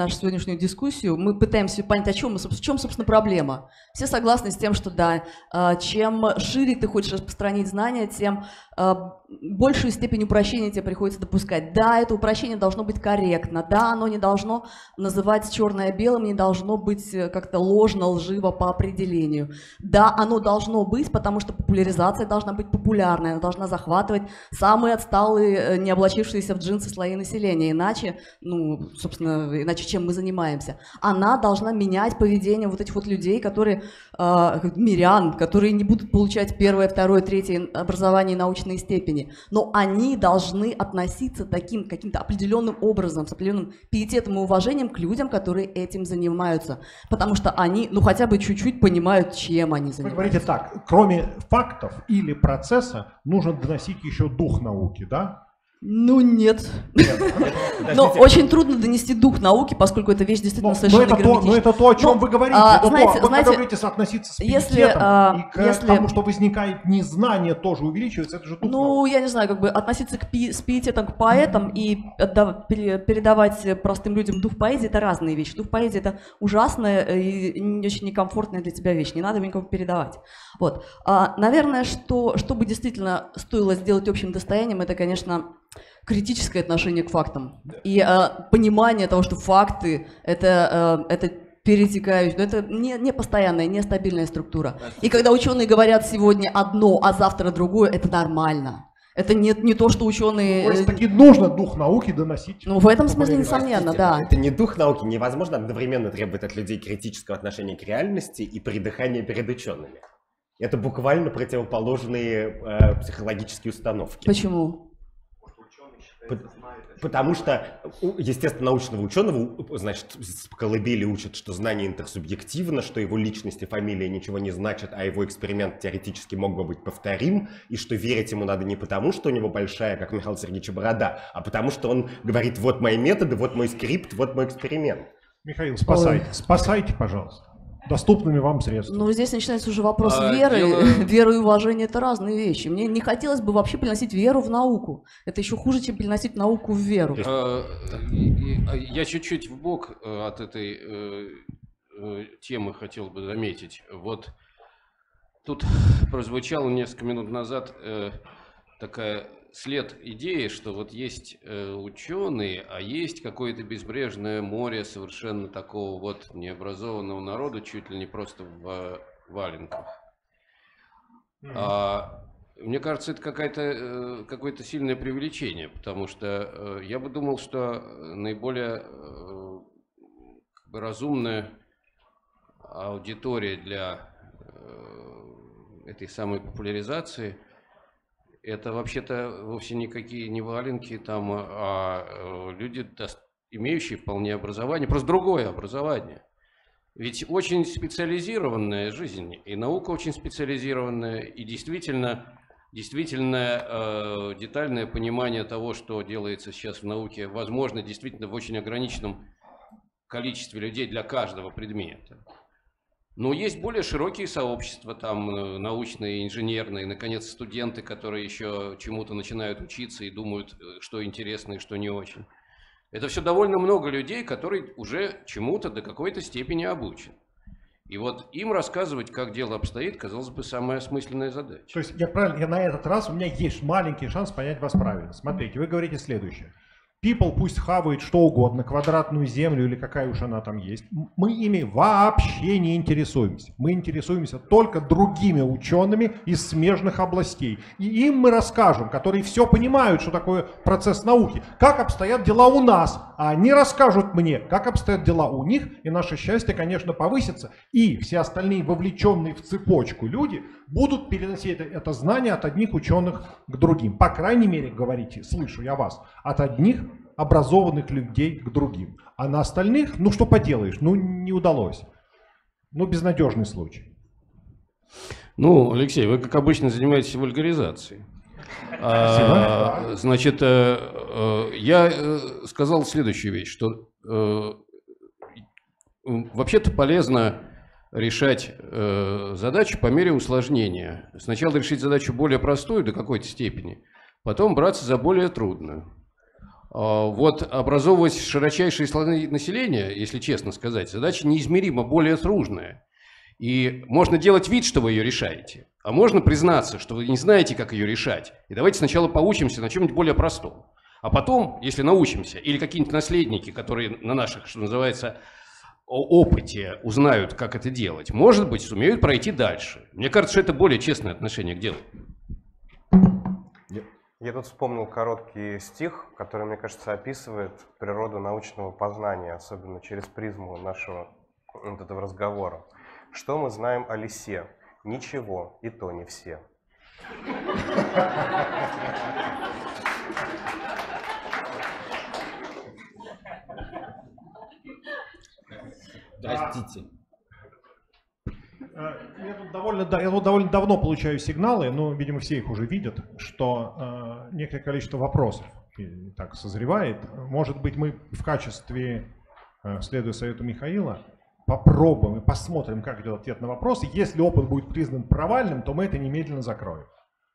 нашу сегодняшнюю дискуссию, мы пытаемся понять, в чем, собственно, проблема. Все согласны с тем, что да, чем шире ты хочешь распространить знания, тем большую степень упрощения тебе приходится допускать. Да, это упрощение должно быть корректно, да, оно не должно называть черное белым, не должно быть как-то ложно, лживо по определению. Да, оно должно быть, потому что популяризация должна быть популярной, она должна захватывать самые отсталые, не облачившиеся в джинсы слои населения, иначе, ну, собственно, иначе чем мы занимаемся. Она должна менять поведение вот этих вот людей, которые, мирян, которые не будут получать первое, второе, третье образование и научные степени, но они должны относиться таким каким-то определенным образом, с определенным пиететом и уважением к людям, которые этим занимаются, потому что они, ну, хотя бы чуть-чуть понимают, чем они занимаются. Вы говорите так, кроме фактов или процесса, нужно доносить еще дух науки, да? Ну, нет. Но очень трудно донести дух науки, поскольку эта вещь действительно совершенно герметична. Но это то, о чем вы говорите. Вы говорите соотноситься с пиететом, и к тому, что возникает незнание, тоже увеличивается. Это же дух науки. Ну, я не знаю, как бы относиться с пиететом к поэтам и передавать простым людям дух поэзии – это разные вещи. Дух поэзии – это ужасная и очень некомфортная для тебя вещь. Не надо никому передавать. Вот. Наверное, что бы действительно стоило сделать общим достоянием, это, конечно, критическое отношение к фактам и понимание того, что факты это перетекающая, это не постоянная, не стабильная структура. И когда ученые говорят сегодня одно, а завтра другое, это нормально. Это не то, что ученые... То есть таки нужно дух науки доносить. Ну, в этом смысле, несомненно, да. Это не дух науки. Невозможно одновременно требовать от людей критического отношения к реальности и придыхания перед учеными. Это буквально противоположные психологические установки. Почему? Потому что, естественно, научного ученого, значит, с колыбели учат, что знание интерсубъективно, что его личность и фамилия ничего не значат, а его эксперимент теоретически мог бы быть повторим, и что верить ему надо не потому, что у него большая, как Михаил Сергеевич, борода, а потому что он говорит: вот мои методы, вот мой скрипт, вот мой эксперимент. Михаил, спасайте, пожалуйста. Доступными вам средствами. Ну, здесь начинается уже вопрос веры. Вера и уважение – это разные вещи. Мне не хотелось бы вообще переносить веру в науку. Это еще хуже, чем переносить науку в веру. Я чуть-чуть вбок от этой темы хотел бы заметить. Вот тут прозвучало несколько минут назад такая след идеи, что вот есть ученые, а есть какое-то безбрежное море совершенно такого вот необразованного народа, чуть ли не просто в валенках. Мне кажется, это какое-то сильное преувеличение, потому что я бы думал, что наиболее разумная аудитория для этой самой популяризации – это вообще-то вовсе никакие не валенки, там, а люди, имеющие вполне образование, просто другое образование. Ведь очень специализированная жизнь, и наука очень специализированная, и действительно детальное понимание того, что делается сейчас в науке, возможно, действительно в очень ограниченном количестве людей для каждого предмета. Но есть более широкие сообщества, там научные, инженерные, наконец, студенты, которые еще чему-то начинают учиться и думают, что интересно и что не очень. Это все довольно много людей, которые уже чему-то до какой-то степени обучены. И вот им рассказывать, как дело обстоит, казалось бы, самая осмысленная задача. То есть я на этот раз у меня есть маленький шанс понять вас правильно. Смотрите, вы говорите следующее. People пусть хавает что угодно, квадратную землю или какая уж она там есть. Мы ими вообще не интересуемся. Мы интересуемся только другими учеными из смежных областей. И им мы расскажем, которые все понимают, что такое процесс науки, как обстоят дела у нас. А они расскажут мне, как обстоят дела у них, и наше счастье, конечно, повысится. И все остальные вовлеченные в цепочку люди будут переносить это знание от одних ученых к другим. По крайней мере, говорите, слышу я вас, от одних образованных людей к другим. А на остальных, ну что поделаешь, ну не удалось. Ну безнадежный случай. Ну, Алексей, вы, как обычно, занимаетесь вульгаризацией. Значит, я сказал следующую вещь, что вообще-то полезно решать задачу по мере усложнения. Сначала решить задачу более простую до какой-то степени, потом браться за более трудную. Вот образовывать широчайшие слои населения, если честно сказать, задача неизмеримо более трудная. И можно делать вид, что вы ее решаете, а можно признаться, что вы не знаете, как ее решать. И давайте сначала поучимся на чем-нибудь более простом. А потом, если научимся, или какие-нибудь наследники, которые на наших, что называется, опыте узнают, как это делать, может быть, сумеют пройти дальше. Мне кажется, что это более честное отношение к делу. Я тут вспомнил короткий стих, который, мне кажется, описывает природу научного познания, особенно через призму нашего вот этого разговора. Что мы знаем о лисе? Ничего, и то не все. Простите. Я тут довольно давно получаю сигналы, но, видимо, все их уже видят, что некоторое количество вопросов так созревает. Может быть, мы в качестве, следуя совету Михаила, попробуем и посмотрим, как идет ответ на вопросы. Если опыт будет признан провальным, то мы это немедленно закроем.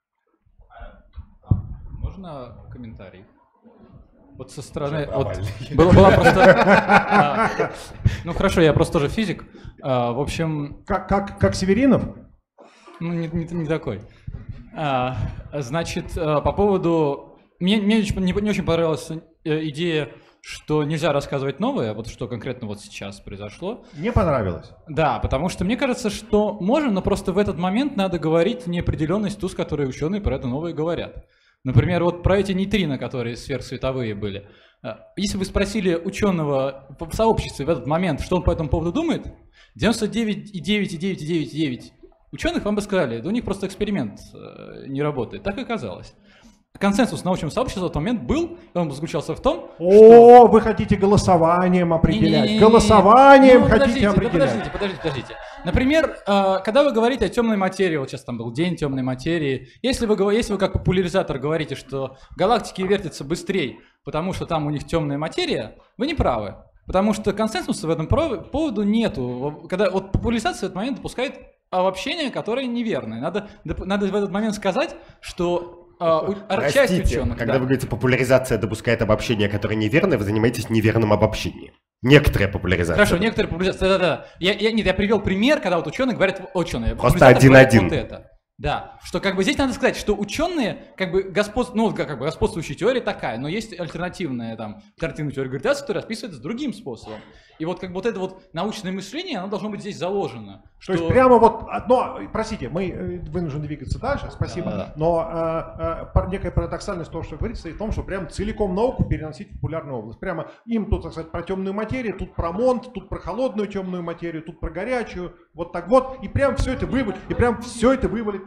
Можно комментарий? Вот со стороны... была просто... Ну хорошо, я просто тоже физик. В общем... Как Северинов? Ну, не такой. Значит, по поводу... Мне не очень понравилась идея, что нельзя рассказывать новое, вот что конкретно вот сейчас произошло. Не понравилось? Да, потому что мне кажется, что можно, но просто в этот момент надо говорить неопределенность ту, с которой ученые про это новое говорят. Например, вот про эти нейтрино, которые сверхсветовые были. Если вы спросили ученого в сообществе в этот момент, что он по этому поводу думает, 99,9,9,9,9 ученых вам бы сказали, да у них просто эксперимент не работает. Так и оказалось. Консенсус научного сообщества в тот момент был, и он заключался в том, что... вы хотите голосованием определять. Голосованием хотите определять. Подождите. Например, когда вы говорите о темной материи, вот сейчас там был день темной материи, если вы как популяризатор говорите, что галактики вертятся быстрее, потому что там у них темная материя, вы не правы. Потому что консенсуса в этом поводу нету. Когда вот популяризация в этот момент допускает обобщение, которое неверное. Надо в этот момент сказать, что... Простите, ученых, когда вы говорите, популяризация допускает обобщение, которое неверное, вы занимаетесь неверным обобщением. Некоторая популяризация. Хорошо, некоторая популяризация, да. Я привел пример, когда вот ученые говорят, просто один-один. Вот это. Да, что как бы здесь надо сказать, что ученые, как бы господствующая теория такая, но есть альтернативная теория гравитации, которая расписывается другим способом. И вот как бы вот это вот научное мышление, оно должно быть здесь заложено. То есть прямо вот одно, простите, мы вынуждены двигаться дальше, спасибо, но некая парадоксальность того, что говорится, состоит в том, что прям целиком науку переносить в популярную область. Прямо им тут, так сказать, про темную материю, тут про Монт, тут про холодную темную материю, тут про горячую, вот так вот, и прям все это вывалить,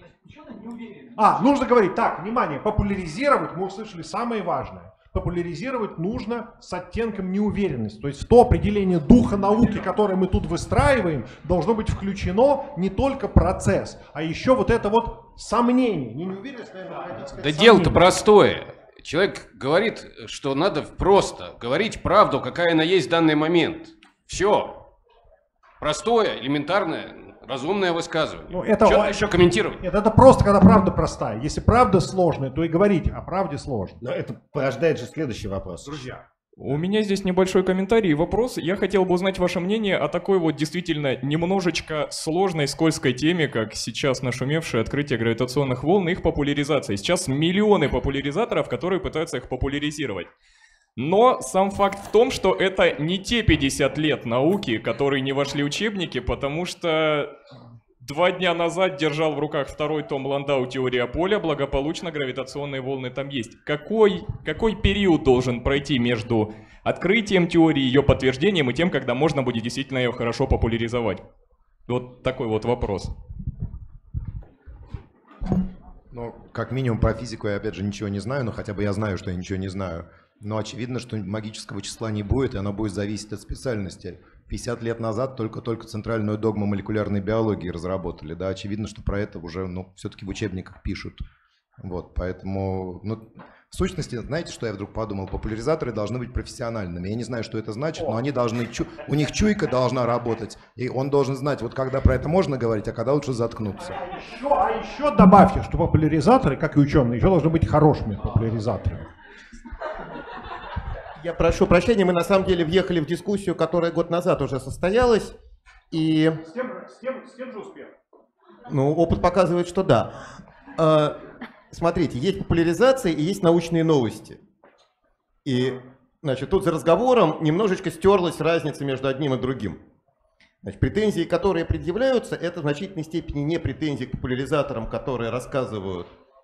нужно говорить, так, внимание, популяризировать, мы услышали самое важное. Популяризировать нужно с оттенком неуверенности. То есть в то определение духа науки, которое мы тут выстраиваем, должно быть включено не только процесс, а еще вот это вот сомнение. Не неуверенность, наверное, да дело-то простое. Человек говорит, что надо просто говорить правду, какая она есть в данный момент. Все. Простое, элементарное, разумное высказывание. Что еще комментировать? Нет, это просто, когда правда простая. Если правда сложная, то и говорить о правде сложно. Но это порождает же следующий вопрос. Друзья. У меня здесь небольшой комментарий и вопрос. Я хотел бы узнать ваше мнение о такой вот действительно немножечко сложной, скользкой теме, как сейчас нашумевшее открытие гравитационных волн и их популяризация. Сейчас миллионы популяризаторов, которые пытаются их популяризировать. Но сам факт в том, что это не те 50 лет науки, которые не вошли в учебники, потому что 2 дня назад держал в руках 2-й том Ландау «Теория поля», благополучно гравитационные волны там есть. Какой период должен пройти между открытием теории, ее подтверждением и тем, когда можно будет действительно ее хорошо популяризовать? Вот такой вот вопрос. Ну, как минимум про физику я опять же ничего не знаю, но хотя бы я знаю, что я ничего не знаю. Но очевидно, что магического числа не будет, и оно будет зависеть от специальности. 50 лет назад только центральную догму молекулярной биологии разработали. Да, очевидно, что про это уже все-таки в учебниках пишут. Вот, поэтому, в сущности, знаете, что я вдруг подумал? Популяризаторы должны быть профессиональными. Я не знаю, что это значит, но они должны, у них чуйка должна работать, и он должен знать, вот когда про это можно говорить, а когда лучше заткнуться. А еще добавьте, что популяризаторы, как и ученые, еще должны быть хорошими популяризаторами. Я прошу прощения, мы на самом деле въехали в дискуссию, которая год назад уже состоялась. И... С тем же успехом. Ну, опыт показывает, что да. Смотрите, есть популяризация и есть научные новости. И, значит, тут за разговором немножечко стерлась разница между одним и другим. Значит, претензии, которые предъявляются, это в значительной степени не претензии к популяризаторам, которые рассказывают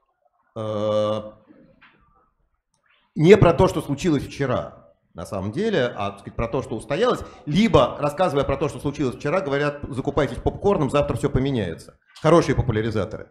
не про то, что случилось вчера, на самом деле, а так сказать, про то, что устоялось, либо, рассказывая про то, что случилось вчера, говорят, закупайтесь попкорном, завтра все поменяется. Хорошие популяризаторы.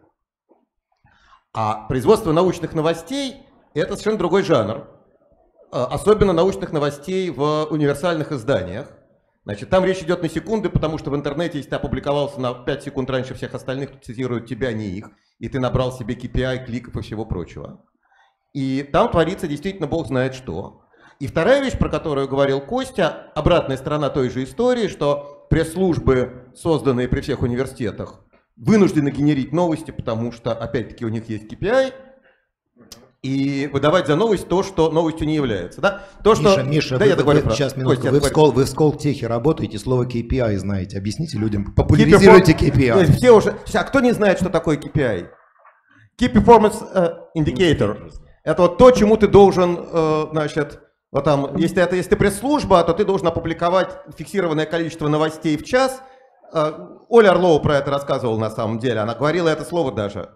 А производство научных новостей – это совершенно другой жанр, особенно научных новостей в универсальных изданиях. Значит, там речь идет на секунды, потому что в интернете, если ты опубликовался на 5 секунд раньше всех остальных, то цитируют тебя, не их, и ты набрал себе KPI, кликов и всего прочего. И там творится действительно бог знает что. И вторая вещь, про которую говорил Костя, обратная сторона той же истории, что пресс-службы, созданные при всех университетах, вынуждены генерить новости, потому что, опять-таки, у них есть KPI, и выдавать за новость то, что новостью не является. Да? То, что... Миша, да, сейчас минутку. Вы в Сколтехе работаете, слово KPI знаете. Объясните людям, популяризируйте KPI. Все уже... А кто не знает, что такое KPI? Key Performance Indicator. Это вот то, чему ты должен, значит, вот там, если ты пресс-служба, то ты должен опубликовать фиксированное количество новостей в час. Оля Орлова про это рассказывала на самом деле, она говорила это слово даже.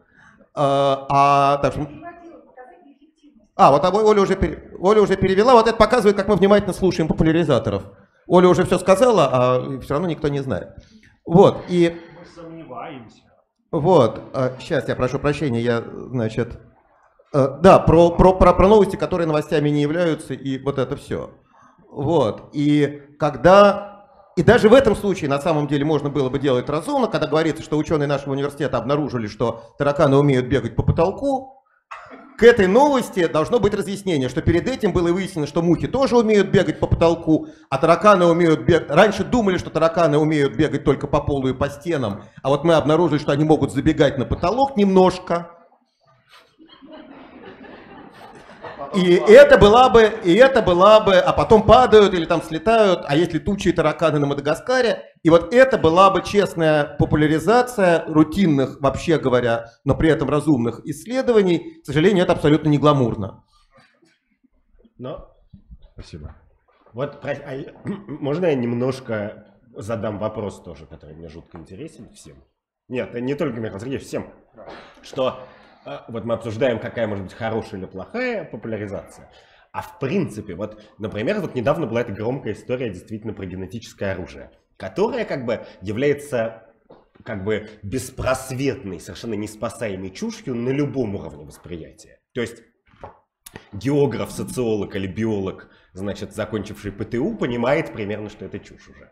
Вот Оля уже перевела, вот это показывает, как мы внимательно слушаем популяризаторов. Оля уже все сказала, а все равно никто не знает. Вот, и... Мы сомневаемся. Вот, сейчас я прошу прощения, я, значит... Да, про новости, которые новостями не являются, и вот это все. Вот, и даже в этом случае на самом деле можно было бы делать разумно, когда говорится, что ученые нашего университета обнаружили, что тараканы умеют бегать по потолку. К этой новости должно быть разъяснение, что перед этим было выяснено, что мухи тоже умеют бегать по потолку, а тараканы умеют бегать... Раньше думали, что тараканы умеют бегать только по полу и по стенам, а вот мы обнаружили, что они могут забегать на потолок немножко. И это была бы, а потом падают или там слетают, а есть летучие тараканы на Мадагаскаре, и вот это была бы честная популяризация рутинных, вообще говоря, но при этом разумных исследований. К сожалению, это абсолютно не гламурно. Спасибо. Вот, можно я немножко задам вопрос тоже, который мне жутко интересен всем? Нет, не только Михаил Сергеевич, всем. Что... Вот мы обсуждаем, какая может быть хорошая или плохая популяризация. А в принципе, вот, например, вот недавно была эта громкая история действительно про генетическое оружие, которое как бы является как бы беспросветной, совершенно неспасаемой чушью на любом уровне восприятия. То есть географ, социолог или биолог, значит, закончивший ПТУ, понимает примерно, что это чушь уже.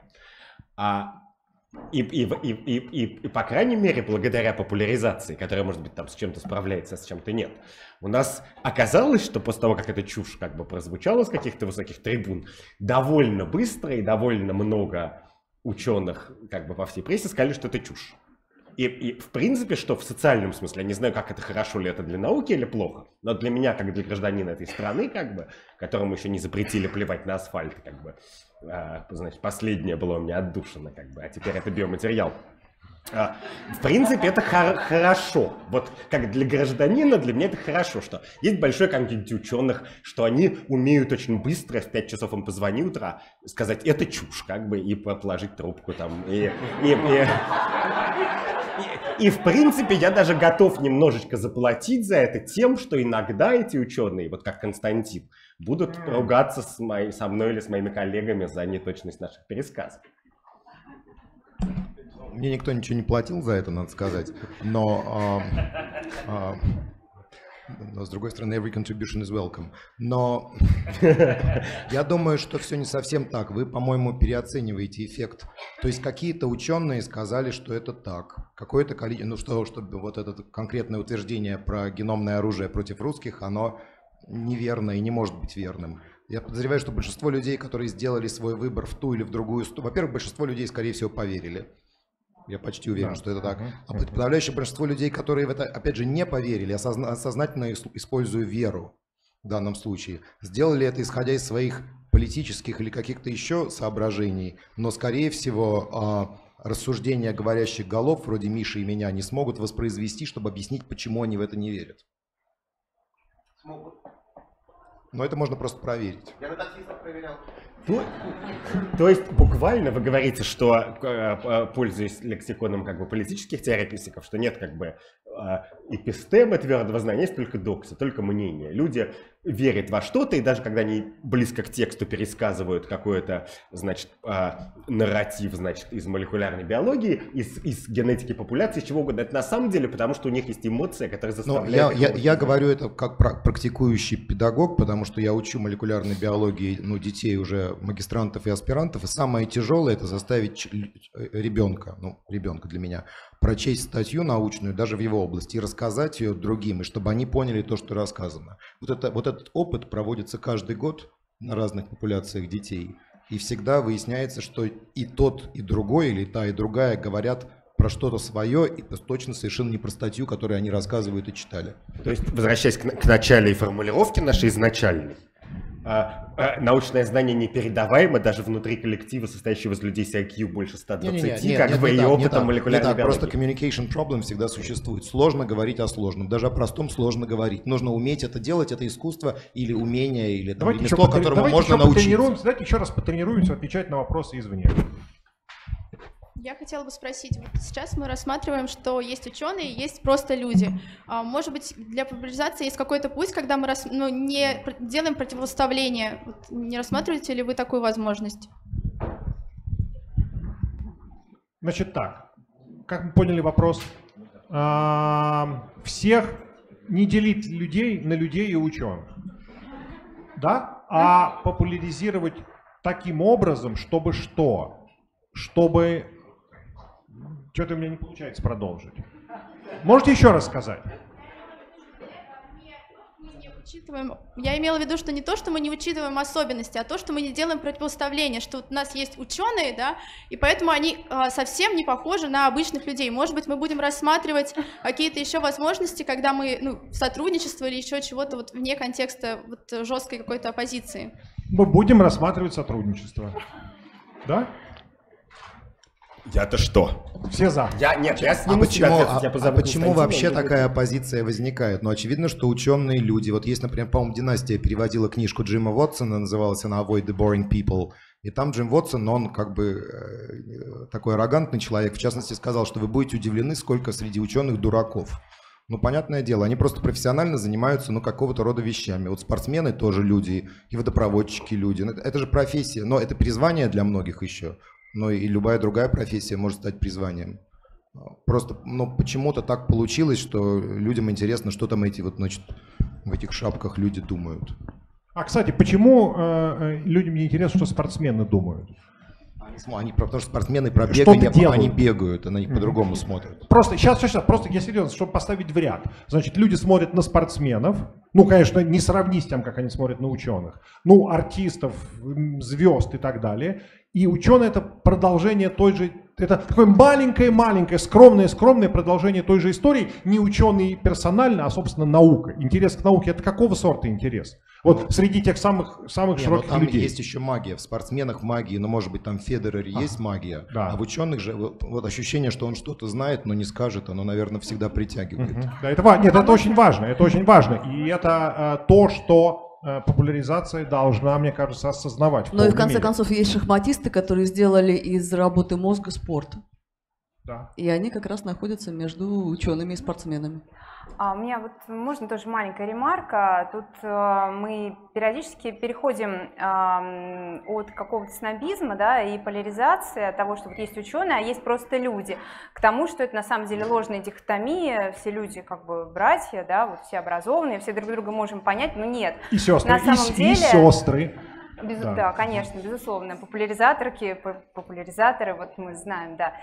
И по крайней мере, благодаря популяризации, которая, может быть, там с чем-то справляется, а с чем-то нет, у нас оказалось, что после того, как эта чушь как бы прозвучала с каких-то высоких трибун, довольно быстро и довольно много ученых как бы по всей прессе сказали, что это чушь. И в принципе, что в социальном смысле, я не знаю, как это хорошо ли это для науки или плохо, но для меня, как для гражданина этой страны, как бы, которому еще не запретили плевать на асфальт, как бы, значит, последнее было у меня отдушено, как бы, а теперь это биоматериал. В принципе, это хорошо. Вот как для гражданина, для меня это хорошо, что есть большой контингент ученых, что они умеют очень быстро, в 5 часов им позвони утра, сказать, это чушь, как бы, и положить трубку там, И в принципе я даже готов немножечко заплатить за это тем, что иногда эти ученые, вот как Константин, будут ругаться со мной или с моими коллегами за неточность наших пересказов. Мне никто ничего не платил за это, надо сказать, но с другой стороны, every contribution is welcome. Но я думаю, что все не совсем так. Вы, по-моему, переоцениваете эффект. То есть какие-то ученые сказали, что это так. Какое-то количество, чтобы вот это конкретное утверждение про геномное оружие против русских, оно неверно и не может быть верным. Я подозреваю, что большинство людей, которые сделали свой выбор в ту или в другую сторону, во-первых, большинство людей, скорее всего, поверили. Я почти уверен, что это так. А подавляющее большинство людей, которые в это, опять же, не поверили, а сознательно используя веру, в данном случае, сделали это исходя из своих политических или каких-то еще соображений, но, скорее всего, рассуждения говорящих голов, вроде Миши и меня, не смогут воспроизвести, чтобы объяснить, почему они в это не верят. Смогут. Но это можно просто проверить. Я на таксистов проверял. То есть буквально вы говорите, что, пользуясь лексиконом как бы политических теоретиков, что нет как бы эпистемы твердого знания, есть только доксы, только мнение. Люди верят во что-то, и даже когда они близко к тексту пересказывают какой-то, значит, нарратив, значит, из молекулярной биологии, из генетики популяции, чего угодно, это на самом деле потому, что у них есть эмоция, которая заставляет... Я говорю это как практикующий педагог, потому что я учу молекулярной биологии, ну, детей уже магистрантов и аспирантов, и самое тяжелое это заставить ребенка для меня, прочесть статью научную даже в его области и рассказать ее другим, и чтобы они поняли то, что рассказано. Вот этот опыт проводится каждый год на разных популяциях детей, и всегда выясняется, что и тот, и другой, или та, и другая говорят про что-то свое, и точно совершенно не про статью, которую они рассказывают и читали. То есть, возвращаясь к начале формулировки нашей изначальной, научное знание непередаваемо даже внутри коллектива, состоящего из людей с IQ больше 120, как бы и опытом молекулярной биологии. Просто communication problem всегда существует. Сложно говорить о сложном. Даже о простом сложно говорить. Нужно уметь это делать. Это искусство или умение, или там, ремесло, которому можно научиться. Давайте еще раз потренируемся отвечать на вопросы извне. Я хотела бы спросить, вот сейчас мы рассматриваем, что есть ученые, есть просто люди. Может быть, для популяризации есть какой-то путь, когда мы не делаем противопоставление. Вот не рассматриваете ли вы такую возможность? Значит так, как мы поняли вопрос, всех не делить людей на людей и ученых, да? А популяризировать таким образом, чтобы что? Чтобы... Что-то у меня не получается продолжить. Можете еще раз сказать? Я имела в виду, что не то, что мы не учитываем особенности, а то, что мы не делаем противопоставление, что у нас есть ученые, да, и поэтому они совсем не похожи на обычных людей. Может быть, мы будем рассматривать какие-то еще возможности, когда мы сотрудничество или еще чего-то вот вне контекста вот жесткой какой-то оппозиции. Мы будем рассматривать сотрудничество. Да? Я-то что? Все за. Почему вообще такая оппозиция возникает? Ну, очевидно, что ученые люди. Вот есть, например, по-моему, «Династия» переводила книжку Джима Вотсона, называлась она «Avoid the boring people». И там Джим Вотсон, он как бы такой аррогантный человек, в частности, сказал, что вы будете удивлены, сколько среди ученых дураков. Ну, понятное дело, они просто профессионально занимаются, какого-то рода вещами. Вот спортсмены тоже люди, и водопроводчики люди. Это же профессия, но это призвание для многих еще. Но и любая другая профессия может стать призванием. Просто, почему-то так получилось, что людям интересно, что там в этих шапках люди думают. А, кстати, почему людям не интересно, что спортсмены думают? Потому что спортсмены про бегание, они бегают, они по-другому смотрят. Просто сейчас, просто я серьезно, чтобы поставить в ряд. Значит, люди смотрят на спортсменов, конечно, не сравнить с тем, как они смотрят на ученых, артистов, звезд и так далее. И ученые — это продолжение той же, это такое маленькое, скромное продолжение той же истории. Не ученые персонально, а, собственно, наука. Интерес к науке — это какого сорта интерес? Вот среди тех самых широких там людей. Есть еще магия. В спортсменах магии, может быть, там в Федерере есть магия. Да. А в ученых же вот ощущение, что он что-то знает, но не скажет, оно, наверное, всегда притягивает. Да, это очень важно. Это очень важно. И это то, что популяризация должна, мне кажется, осознавать. Но и в конце концов есть шахматисты, которые сделали из работы мозга спорт. Да. И они как раз находятся между учеными и спортсменами. У меня можно тоже маленькая ремарка. Тут мы периодически переходим от какого-то снобизма, да, и поляризации, от того, что вот есть ученые, а есть просто люди, к тому, что это на самом деле ложная дихотомия, все люди как бы братья, да, вот все образованные, все друг друга можем понять, но нет. И сестры, на самом деле, и сестры. Да, конечно, безусловно. Популяризаторы, вот мы знаем, да.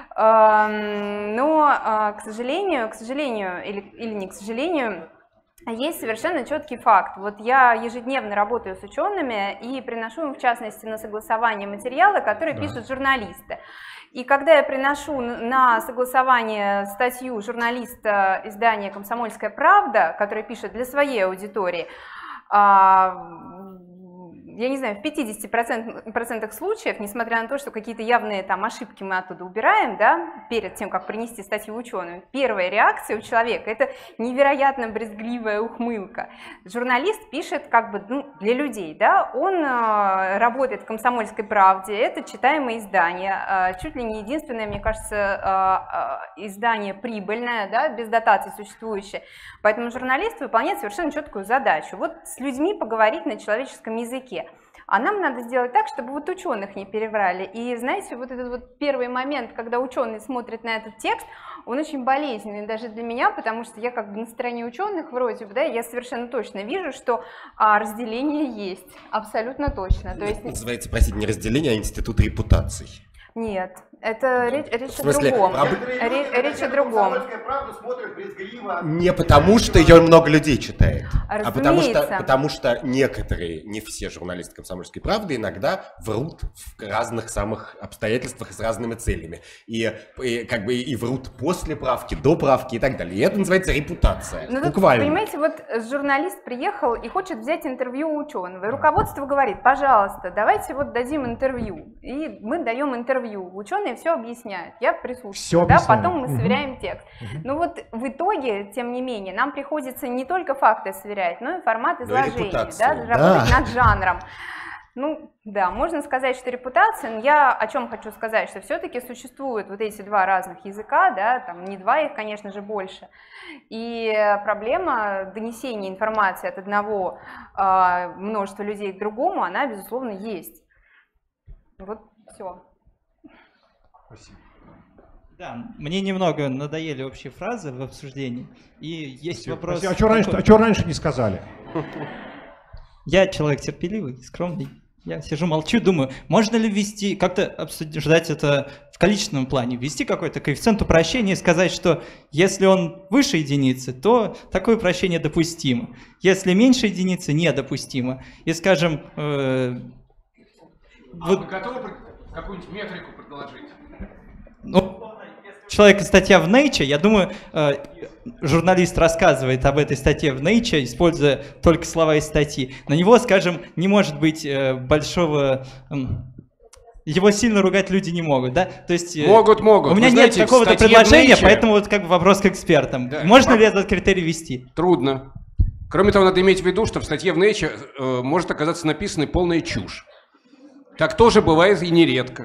Но, к сожалению, или не к сожалению, есть совершенно четкий факт. Вот я ежедневно работаю с учеными и приношу им, в частности, на согласование материала, которые пишут журналисты. И когда я приношу на согласование статью журналиста издания «Комсомольская правда», который пишет для своей аудитории, я не знаю, в 50% случаев, несмотря на то, что какие-то явные там ошибки мы оттуда убираем, да, перед тем, как принести статью ученым, первая реакция у человека – это невероятно брезгливая ухмылка. Журналист пишет как бы для людей, да, он работает в «Комсомольской правде», это читаемое издание, чуть ли не единственное, мне кажется, издание прибыльное, да, без дотаций существующее. Поэтому журналист выполняет совершенно четкую задачу. Вот с людьми поговорить на человеческом языке. А нам надо сделать так, чтобы вот ученых не переврали. И знаете, вот этот вот первый момент, когда ученый смотрит на этот текст, он очень болезненный даже для меня, потому что я как бы на стороне ученых вроде бы, да, я совершенно точно вижу, что разделение есть, абсолютно точно. То есть... Называется, простите, не разделение, а институт репутаций. Нет, это речь о другом. Речь о другом. Не потому, что ее много людей читает, Разумеется. а потому что некоторые, не все журналисты «Комсомольской правды» иногда врут в разных самых обстоятельствах и с разными целями. И как бы и врут после правки, до правки и так далее. И это называется репутация. Ну, буквально. Понимаете, вот журналист приехал и хочет взять интервью у ученого. И руководство говорит: пожалуйста, давайте вот дадим интервью. И мы даем интервью. Ученые все объясняют, я присутствую, да, потом мы сверяем текст. Но вот в итоге, тем не менее, нам приходится не только факты сверять, но и формат изложения, да, работать над жанром. Ну, да, можно сказать, что репутация, но я о чем хочу сказать, что все-таки существуют вот эти два разных языка, да, там не два, их, конечно же, больше. И проблема донесения информации от одного множества людей к другому, она, безусловно, есть. Вот все. Спасибо. Да, мне немного надоели общие фразы в обсуждении. И есть вопрос... А что раньше не сказали? Я человек терпеливый, скромный. Я сижу, молчу, думаю, можно ли ввести, как-то обсуждать это в количественном плане, ввести какой-то коэффициент упрощения и сказать, что если он выше единицы, то такое упрощение допустимо. Если меньше единицы, недопустимо. И, скажем... вы готовы какую-нибудь метрику предложить? Ну, человека статья в Nature, я думаю, журналист рассказывает об этой статье в Nature, используя только слова из статьи. На него, скажем, не может быть большого... Его сильно ругать люди не могут, да? То есть, могут. У меня нет какого-то предложения, поэтому вот как бы вопрос к экспертам. Да. Можно ли этот критерий ввести? Трудно. Кроме того, надо иметь в виду, что в статье в Nature может оказаться написана полная чушь. Так тоже бывает и нередко.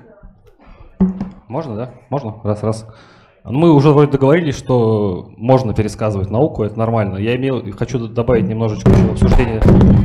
Можно, да? Можно? Раз. Мы уже вроде договорились, что можно пересказывать науку, это нормально. Хочу добавить немножечко еще в обсуждение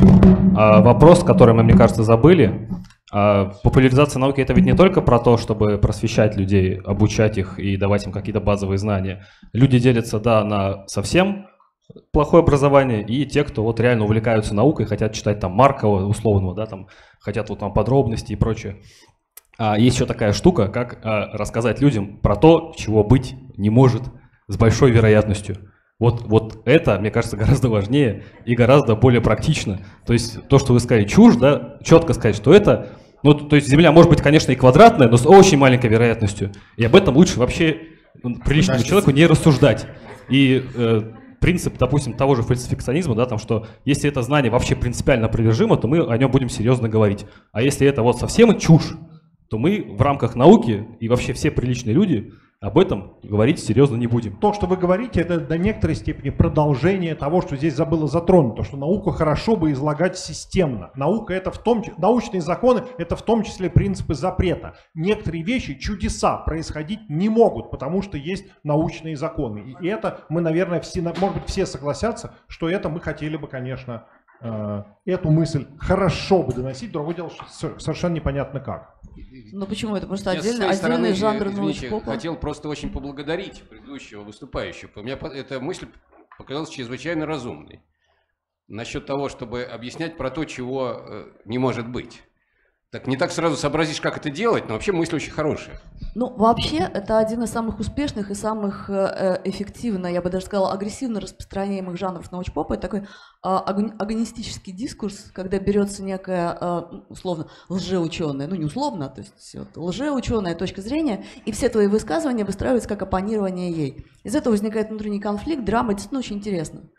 вопрос, который мы, мне кажется, забыли. Популяризация науки — это ведь не только про то, чтобы просвещать людей, обучать их и давать им какие-то базовые знания. Люди делятся, да, на совсем плохое образование и те, кто вот реально увлекаются наукой, хотят читать там Маркова условного, да, там хотят вот там подробности и прочее. Есть еще такая штука, как рассказать людям про то, чего быть не может с большой вероятностью. Вот это, мне кажется, гораздо важнее и гораздо более практично. То есть то, что вы сказали, чушь, да, четко сказать, что это, ну, то есть Земля может быть, конечно, и квадратная, но с очень маленькой вероятностью. И об этом лучше вообще приличному человеку не рассуждать. И принцип, допустим, того же фальсификационизма, да, там, что если это знание вообще принципиально опровержимо, то мы о нем будем серьезно говорить. А если это вот совсем чушь, то мы в рамках науки и вообще все приличные люди об этом говорить серьезно не будем. То, что вы говорите, это до некоторой степени продолжение того, что здесь было затронуто, что науку хорошо бы излагать системно. Наука — это научные законы — это в том числе принципы запрета. Некоторые вещи, чудеса, происходить не могут, потому что есть научные законы. И это мы, наверное, может быть, все согласятся, что это мы хотели бы, конечно, эту мысль хорошо бы доносить. Другое дело, что совершенно непонятно как. Ну почему? Это просто Я отдельный жанр научпопа. Хотел просто очень поблагодарить предыдущего выступающего. У меня эта мысль показалась чрезвычайно разумной. Насчет того, чтобы объяснять про то, чего не может быть. Так не так сразу сообразишь, как это делать, но вообще мысль очень хорошая. Ну, вообще, это один из самых успешных и самых эффективно, я бы даже сказала, агрессивно распространяемых жанров научпопа. Это такой агонистический дискурс, когда берется некая, условно, лжеученая, ну не условно, то есть вот, лжеученая точка зрения, и все твои высказывания выстраиваются как оппонирование ей. Из этого возникает внутренний конфликт, драма, действительно очень интересно.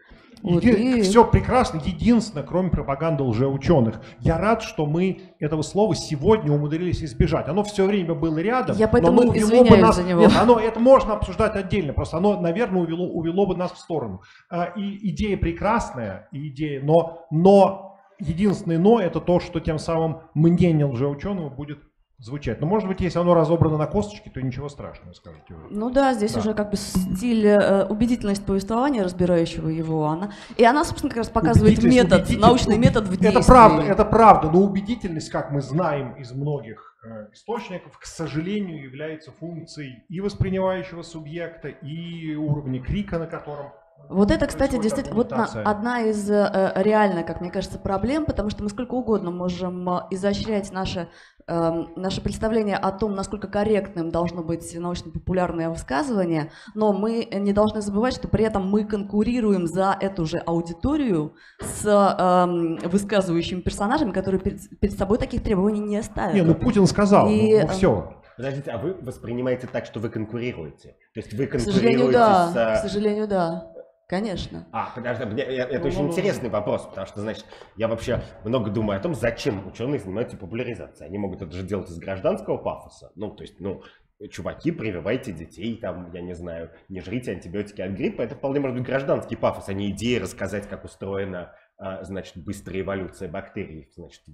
Все прекрасно, единственное, кроме пропаганды лжеученых. Я рад, что мы этого слова сегодня умудрились избежать. Оно все время было рядом. Я поэтому извиняюсь за него. Нет, это можно обсуждать отдельно, просто оно, наверное, увело бы нас в сторону. И идея прекрасная, но единственное «но» — это то, что тем самым мнение лжеученого будет звучать. Но, может быть, если оно разобрано на косточки, то ничего страшного, скажете вы. Ну да, здесь уже как бы стиль, убедительность повествования, разбирающего его, она, собственно, как раз показывает научный метод в действии. Это правда, но убедительность, как мы знаем из многих источников, к сожалению, является функцией и воспринимающего субъекта, и уровня крика, на котором... Вот это, кстати, действительно одна из реально, как мне кажется, проблем, потому что мы сколько угодно можем изощрять наше представление о том, насколько корректным должно быть научно-популярное высказывание, но мы не должны забывать, что при этом мы конкурируем за эту же аудиторию с высказывающими персонажами, которые перед собой таких требований не ставят. Путин сказал, все. Подождите, а вы воспринимаете так, что вы конкурируете? То есть вы конкурируете к сожалению, да. Конечно. Подожди, это очень интересный вопрос, потому что, значит, я вообще много думаю о том, зачем ученые занимаются популяризацией. Они могут это же делать из гражданского пафоса. Чуваки, прививайте детей, я не знаю, не жрите антибиотики от гриппа. Это вполне может быть гражданский пафос, а не идея рассказать, как устроена, быстрая эволюция бактерий,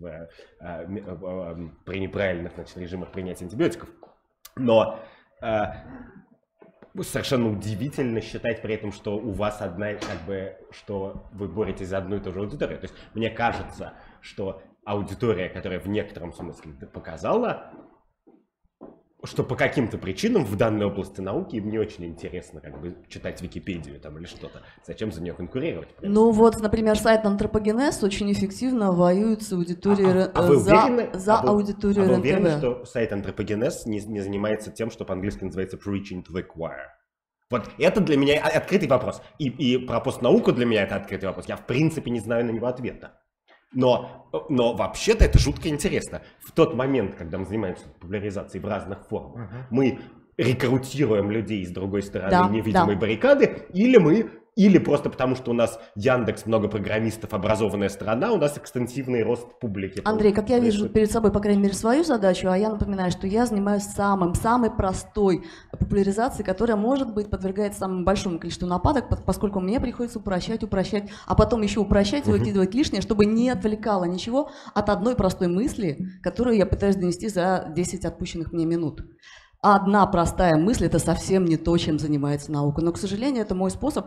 при неправильных, режимах принятия антибиотиков. Но... совершенно удивительно считать при этом, что у вас что вы боретесь за одну и ту же аудиторию. То есть мне кажется, что аудитория, которая в некотором смысле показала, что по каким-то причинам в данной области науки им не очень интересно читать Википедию или что-то. Зачем за нее конкурировать? Например, сайт Антропогенез очень эффективно воюет с аудиторией за аудиторию РЕН-ТВ. Вы уверены, что сайт Антропогенез не занимается тем, что по-английски называется preaching to the choir? Вот это для меня открытый вопрос. И про постнауку для меня это открытый вопрос. Я в принципе не знаю на него ответа. Но вообще-то это жутко интересно. В тот момент, когда мы занимаемся популяризацией в разных формах, мы рекрутируем людей с другой стороны невидимой баррикады, или просто потому, что у нас Яндекс, много программистов, образованная страна, у нас экстенсивный рост публики. Андрей, как я вижу перед собой, по крайней мере, свою задачу, а я напоминаю, что я занимаюсь самой простой популяризацией, которая, может быть, подвергается самому большому количеству нападок, поскольку мне приходится упрощать, а потом еще упрощать, выкидывать лишнее, чтобы не отвлекало ничего от одной простой мысли, которую я пытаюсь донести за 10 отпущенных мне минут. Одна простая мысль — это совсем не то, чем занимается наука. Но, к сожалению, это мой способ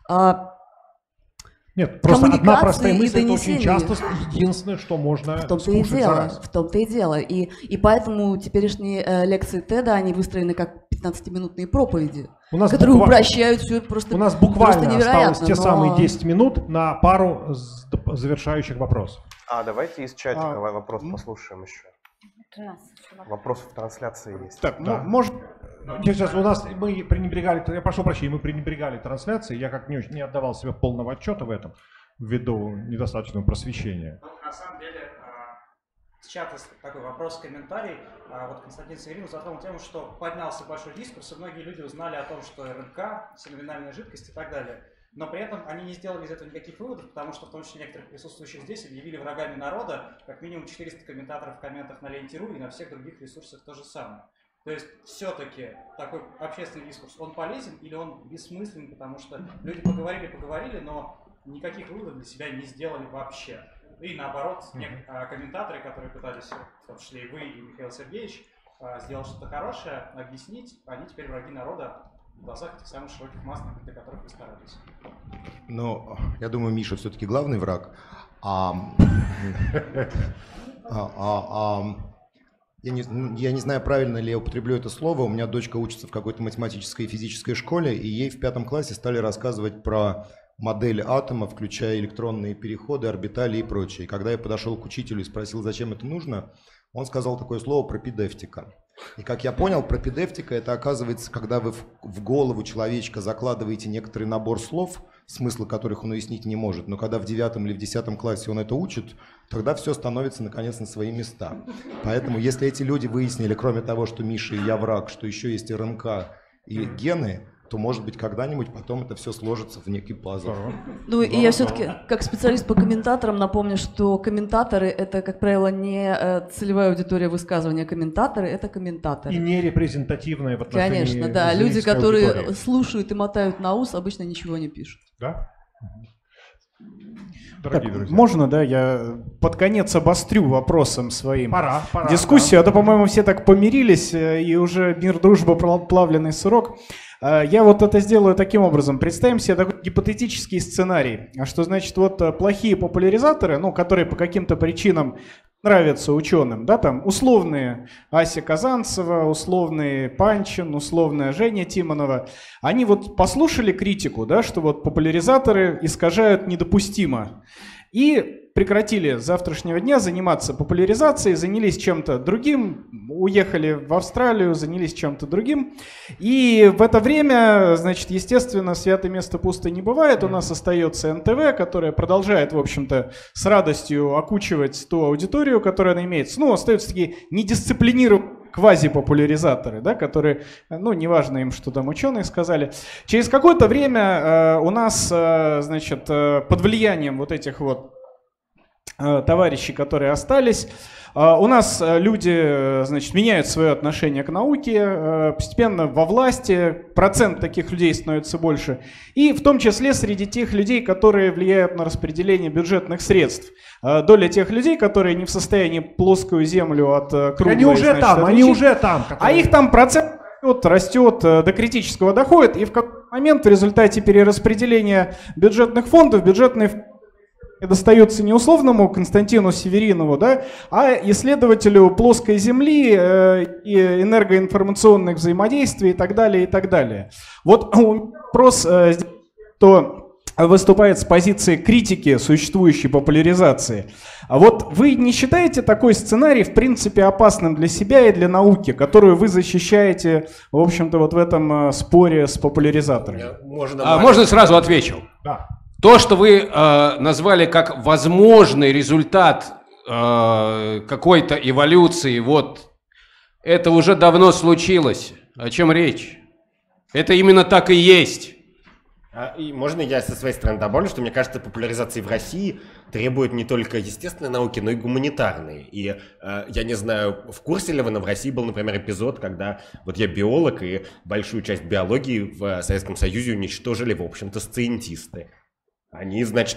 Нет, просто одна простая мысль — это очень часто единственное, что можно скушать за раз. В том-то и дело. И поэтому теперешние лекции ТЭДа, они выстроены как 15-минутные проповеди, которые упрощают все просто. У нас буквально осталось те самые 10 минут на пару завершающих вопросов. Давайте из чатика вопрос послушаем еще. Вопросы в трансляции есть. Так, может... Сейчас у нас мы пренебрегали, я прошу прощения, мы пренебрегали трансляцией, я как не отдавал себе полного отчета в этом, ввиду недостаточного просвещения. На самом деле, с чата такой вопрос, комментарий. Константин Северин затронул тему, что поднялся большой дискурс, и многие люди узнали о том, что РНК, синоминальная жидкость и так далее. Но при этом они не сделали из этого никаких выводов, потому что в том числе некоторых присутствующих здесь объявили врагами народа, как минимум 400 комментаторов в комментах на Ленте.ру и на всех других ресурсах то же самое. То есть все-таки такой общественный дискурс, он полезен или он бессмысленен, потому что люди поговорили, но никаких выводов для себя не сделали вообще. И наоборот, комментаторы, которые пытались, в том числе и вы, и Михаил Сергеевич, сделать что-то хорошее, объяснить, они теперь враги народа в глазах этих самых широких масс, для которых вы старались. Ну, я думаю, Миша все-таки главный враг. Я не знаю, правильно ли я употреблю это слово. У меня дочка учится в какой-то математической и физической школе, и ей в 5 классе стали рассказывать про модели атома, включая электронные переходы, орбитали и прочее. И когда я подошел к учителю и спросил, зачем это нужно, он сказал такое слово пропедевтика. И как я понял, пропедевтика — это, оказывается, когда вы в голову человечка закладываете некоторый набор слов, смысла которых он уяснить не может, но когда в 9 или в 10 классе он это учит, тогда все становится, наконец, на свои места. Поэтому, если эти люди выяснили, кроме того, что Миша и я враг, что еще есть РНК и гены, то, может быть, когда-нибудь потом это все сложится в некий пазл. Ну и я все-таки, как специалист по комментаторам, напомню, что комментаторы — это, как правило, не целевая аудитория высказывания. Комментаторы — это комментаторы. И не репрезентативные в отношении. Конечно, да. Люди, которые аудитории. Слушают и мотают на ус, обычно ничего не пишут. Да? Так, можно, да, я под конец обострю вопросом своим пора, дискуссию, да. а то, по-моему, все так помирились, и уже мир, дружба, плавленый сырок. Я вот это сделаю таким образом. Представим себе такой гипотетический сценарий. Что значит, вот плохие популяризаторы, ну, которые по каким-то причинам нравятся ученым, да, там условные Ася Казанцева, условный Панчин, условная Женя Тимонова, они вот послушали критику, да, что вот популяризаторы искажают недопустимо, и прекратили с завтрашнего дня заниматься популяризацией, занялись чем-то другим, уехали в Австралию, занялись чем-то другим. И в это время, значит, естественно, святое место пусто не бывает. У нас остается НТВ, которая продолжает, в общем-то, с радостью окучивать ту аудиторию, которая она имеет. Ну, остаются такие недисциплинированные квазипопуляризаторы, да, которые, ну, неважно им, что там ученые сказали. Через какое-то время у нас, значит, под влиянием вот этих вот товарищей, которые остались, у нас люди, значит, меняют свое отношение к науке, постепенно во власти, процент таких людей становится больше, и в том числе среди тех людей, которые влияют на распределение бюджетных средств. Доля тех людей, которые не в состоянии плоскую землю от круглой, они уже значит, там, отличить, они уже там. а их там процент растет, до критического доходит, и в какой-то момент в результате перераспределения бюджетных фондов бюджетные достается не условному Константину Северинову, да, а исследователю плоской Земли и энергоинформационных взаимодействий и так далее, и так далее. Вот вопрос, кто выступает с позиции критики существующей популяризации. А вот вы не считаете такой сценарий, в принципе, опасным для себя и для науки, которую вы защищаете, в общем-то, вот в этом споре с популяризаторами? Можно сразу отвечу? Да. То, что вы назвали как возможный результат какой-то эволюции, вот, это уже давно случилось. О чем речь? Это именно так и есть. И можно я со своей стороны добавлю, что мне кажется, популяризация в России требует не только естественной науки, но и гуманитарной. И я не знаю, в курсе ли вы, но в России был, например, эпизод, когда вот я биолог, и большую часть биологии в Советском Союзе уничтожили, в общем-то, сциентисты. Они, значит,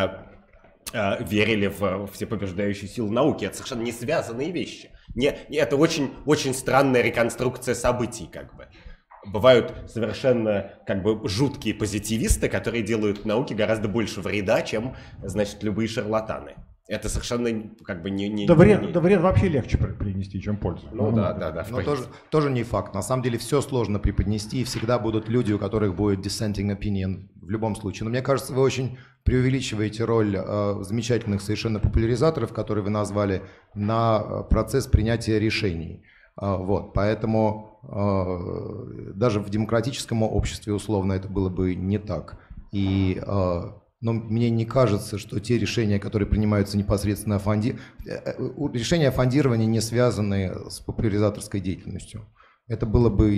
верили в всепобеждающую силу науки. Это совершенно не связанные вещи. Это очень, очень странная реконструкция событий, как бы. Бывают совершенно, как бы, жуткие позитивисты, которые делают науке гораздо больше вреда, чем, значит, любые шарлатаны. Это совершенно, как бы, не... Да вред вообще легче принести, чем пользу. Ну да. Но тоже не факт. На самом деле все сложно преподнести, и всегда будут люди, у которых будет dissenting opinion в любом случае. Но мне кажется, вы очень преувеличиваете роль замечательных совершенно популяризаторов, которые вы назвали, на процесс принятия решений. Вот, поэтому даже в демократическом обществе условно это было бы не так. И но мне не кажется, что те решения, которые принимаются непосредственно решения о фондировании не связаны с популяризаторской деятельностью. Это было бы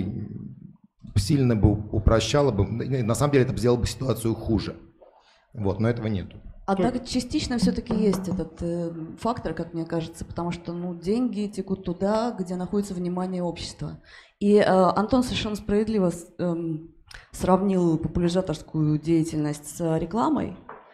сильно бы упрощало бы, на самом деле это бы сделало бы ситуацию хуже. Вот, но этого нету. Однако частично все-таки есть этот фактор, как мне кажется, потому что деньги текут туда, где находится внимание общества. И Антон совершенно справедливо сравнил популяризаторскую деятельность с рекламой.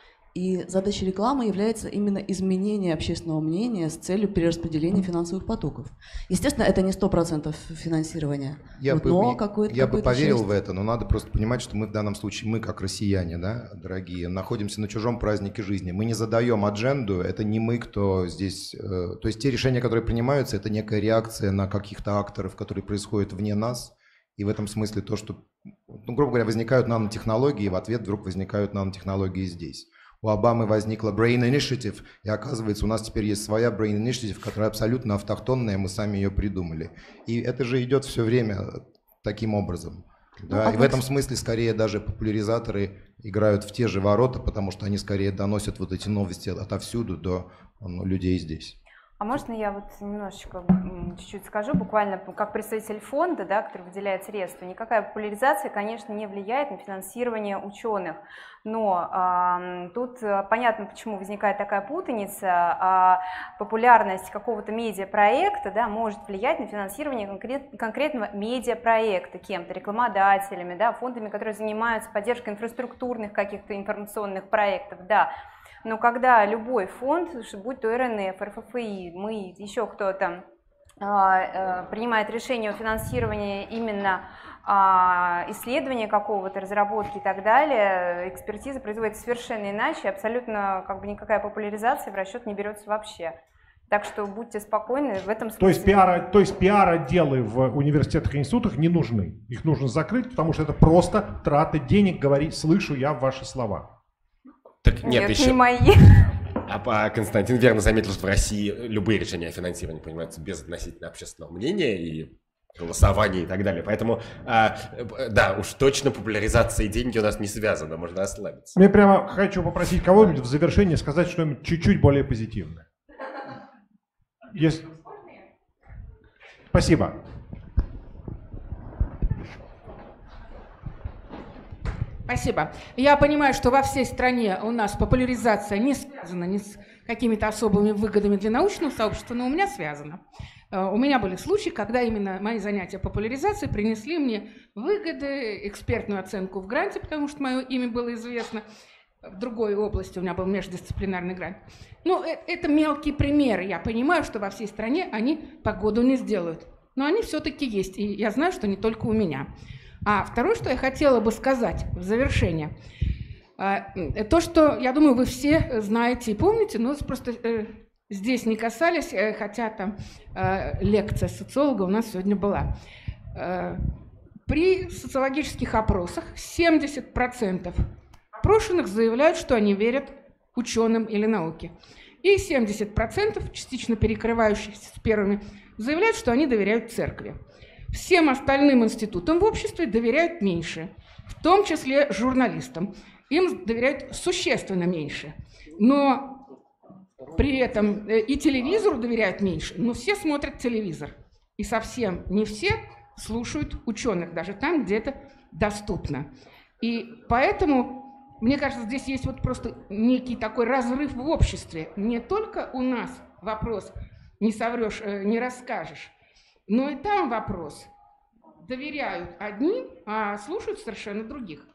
И задачей рекламы является именно изменение общественного мнения с целью перераспределения финансовых потоков. Естественно, это не 100% финансирования, Я бы поверил часть. в это, но надо просто понимать, что мы в данном случае, мы как россияне, да, дорогие, находимся на чужом празднике жизни. Мы не задаем адженду, это не мы, кто здесь... То есть те решения, которые принимаются, это некая реакция на каких-то акторов, которые происходят вне нас. И в этом смысле то, что, грубо говоря, возникают нанотехнологии, и в ответ вдруг возникают нанотехнологии здесь. У Обамы возникла Brain Initiative, и оказывается, у нас теперь есть своя Brain Initiative, которая абсолютно автохтонная, мы сами ее придумали. И это же идет все время таким образом. Да? И в этом смысле скорее даже популяризаторы играют в те же ворота, потому что они скорее доносят вот эти новости отовсюду до людей здесь. А можно я вот немножечко, чуть-чуть скажу, буквально как представитель фонда, да, который выделяет средства, никакая популяризация, конечно, не влияет на финансирование ученых, но тут понятно, почему возникает такая путаница. Популярность какого-то медиапроекта, да, может влиять на финансирование конкретного медиапроекта кем-то, рекламодателями, да, фондами, которые занимаются поддержкой инфраструктурных каких-то информационных проектов, да. Но когда любой фонд, будь то РНФ, РФФИ, мы, еще кто-то, принимает решение о финансировании именно исследования какого-то, разработки и так далее, экспертиза производится совершенно иначе, абсолютно как бы никакая популяризация в расчет не берется вообще. Так что будьте спокойны в этом смысле. То есть пиар-отделы в университетах и институтах не нужны. Их нужно закрыть, потому что это просто трата денег, говорить, слышу я ваши слова. Так нет, еще... не мои. А Константин верно заметил, что в России любые решения о финансировании принимаются без относительно общественного мнения и голосования и так далее. Поэтому, да, уж точно популяризация и деньги у нас не связаны, можно расслабиться. Я прямо хочу попросить кого-нибудь в завершение сказать что-нибудь чуть-чуть более позитивное. Спасибо. Спасибо. Я понимаю, что во всей стране у нас популяризация не связана ни с какими-то особыми выгодами для научного сообщества, но у меня связано. У меня были случаи, когда именно мои занятия популяризацией принесли мне выгоды, экспертную оценку в гранте, потому что мое имя было известно. В другой области у меня был междисциплинарный грант. Ну, это мелкие примеры. Я понимаю, что во всей стране они погоду не сделают. Но они все-таки есть. И я знаю, что не только у меня. А второе, что я хотела бы сказать в завершение. То, что, я думаю, вы все знаете и помните, но просто здесь не касались, хотя там лекция социолога у нас сегодня была. При социологических опросах 70% опрошенных заявляют, что они верят ученым или науке. И 70%, частично перекрывающихся с первыми, заявляют, что они доверяют церкви. Всем остальным институтам в обществе доверяют меньше, в том числе журналистам. Им доверяют существенно меньше. Но при этом и телевизору доверяют меньше, но все смотрят телевизор. И совсем не все слушают ученых, даже там, где это доступно. И поэтому, мне кажется, здесь есть вот просто некий такой разрыв в обществе. Не только у нас вопрос «не соврешь, не расскажешь», но и там вопрос. Доверяют одним, а слушают совершенно других.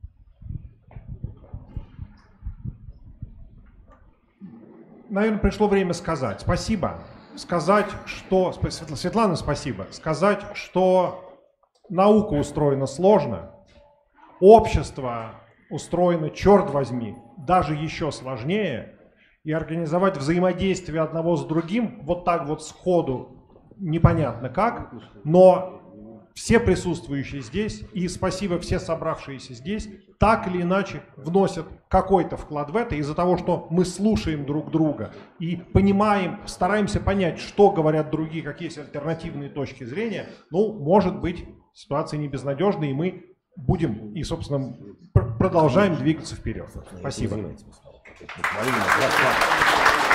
Наверное, пришло время сказать спасибо. Сказать, что... Светлана, спасибо. Сказать, что наука устроена сложно, общество устроено, черт возьми, даже еще сложнее, и организовать взаимодействие одного с другим вот так вот сходу непонятно как, но все присутствующие здесь, и спасибо все собравшиеся здесь, так или иначе вносят какой-то вклад в это из-за того, что мы слушаем друг друга и понимаем, стараемся понять, что говорят другие, какие есть альтернативные точки зрения. Ну, может быть, ситуация не безнадежная, и мы будем, и, собственно, продолжаем двигаться вперед. Спасибо.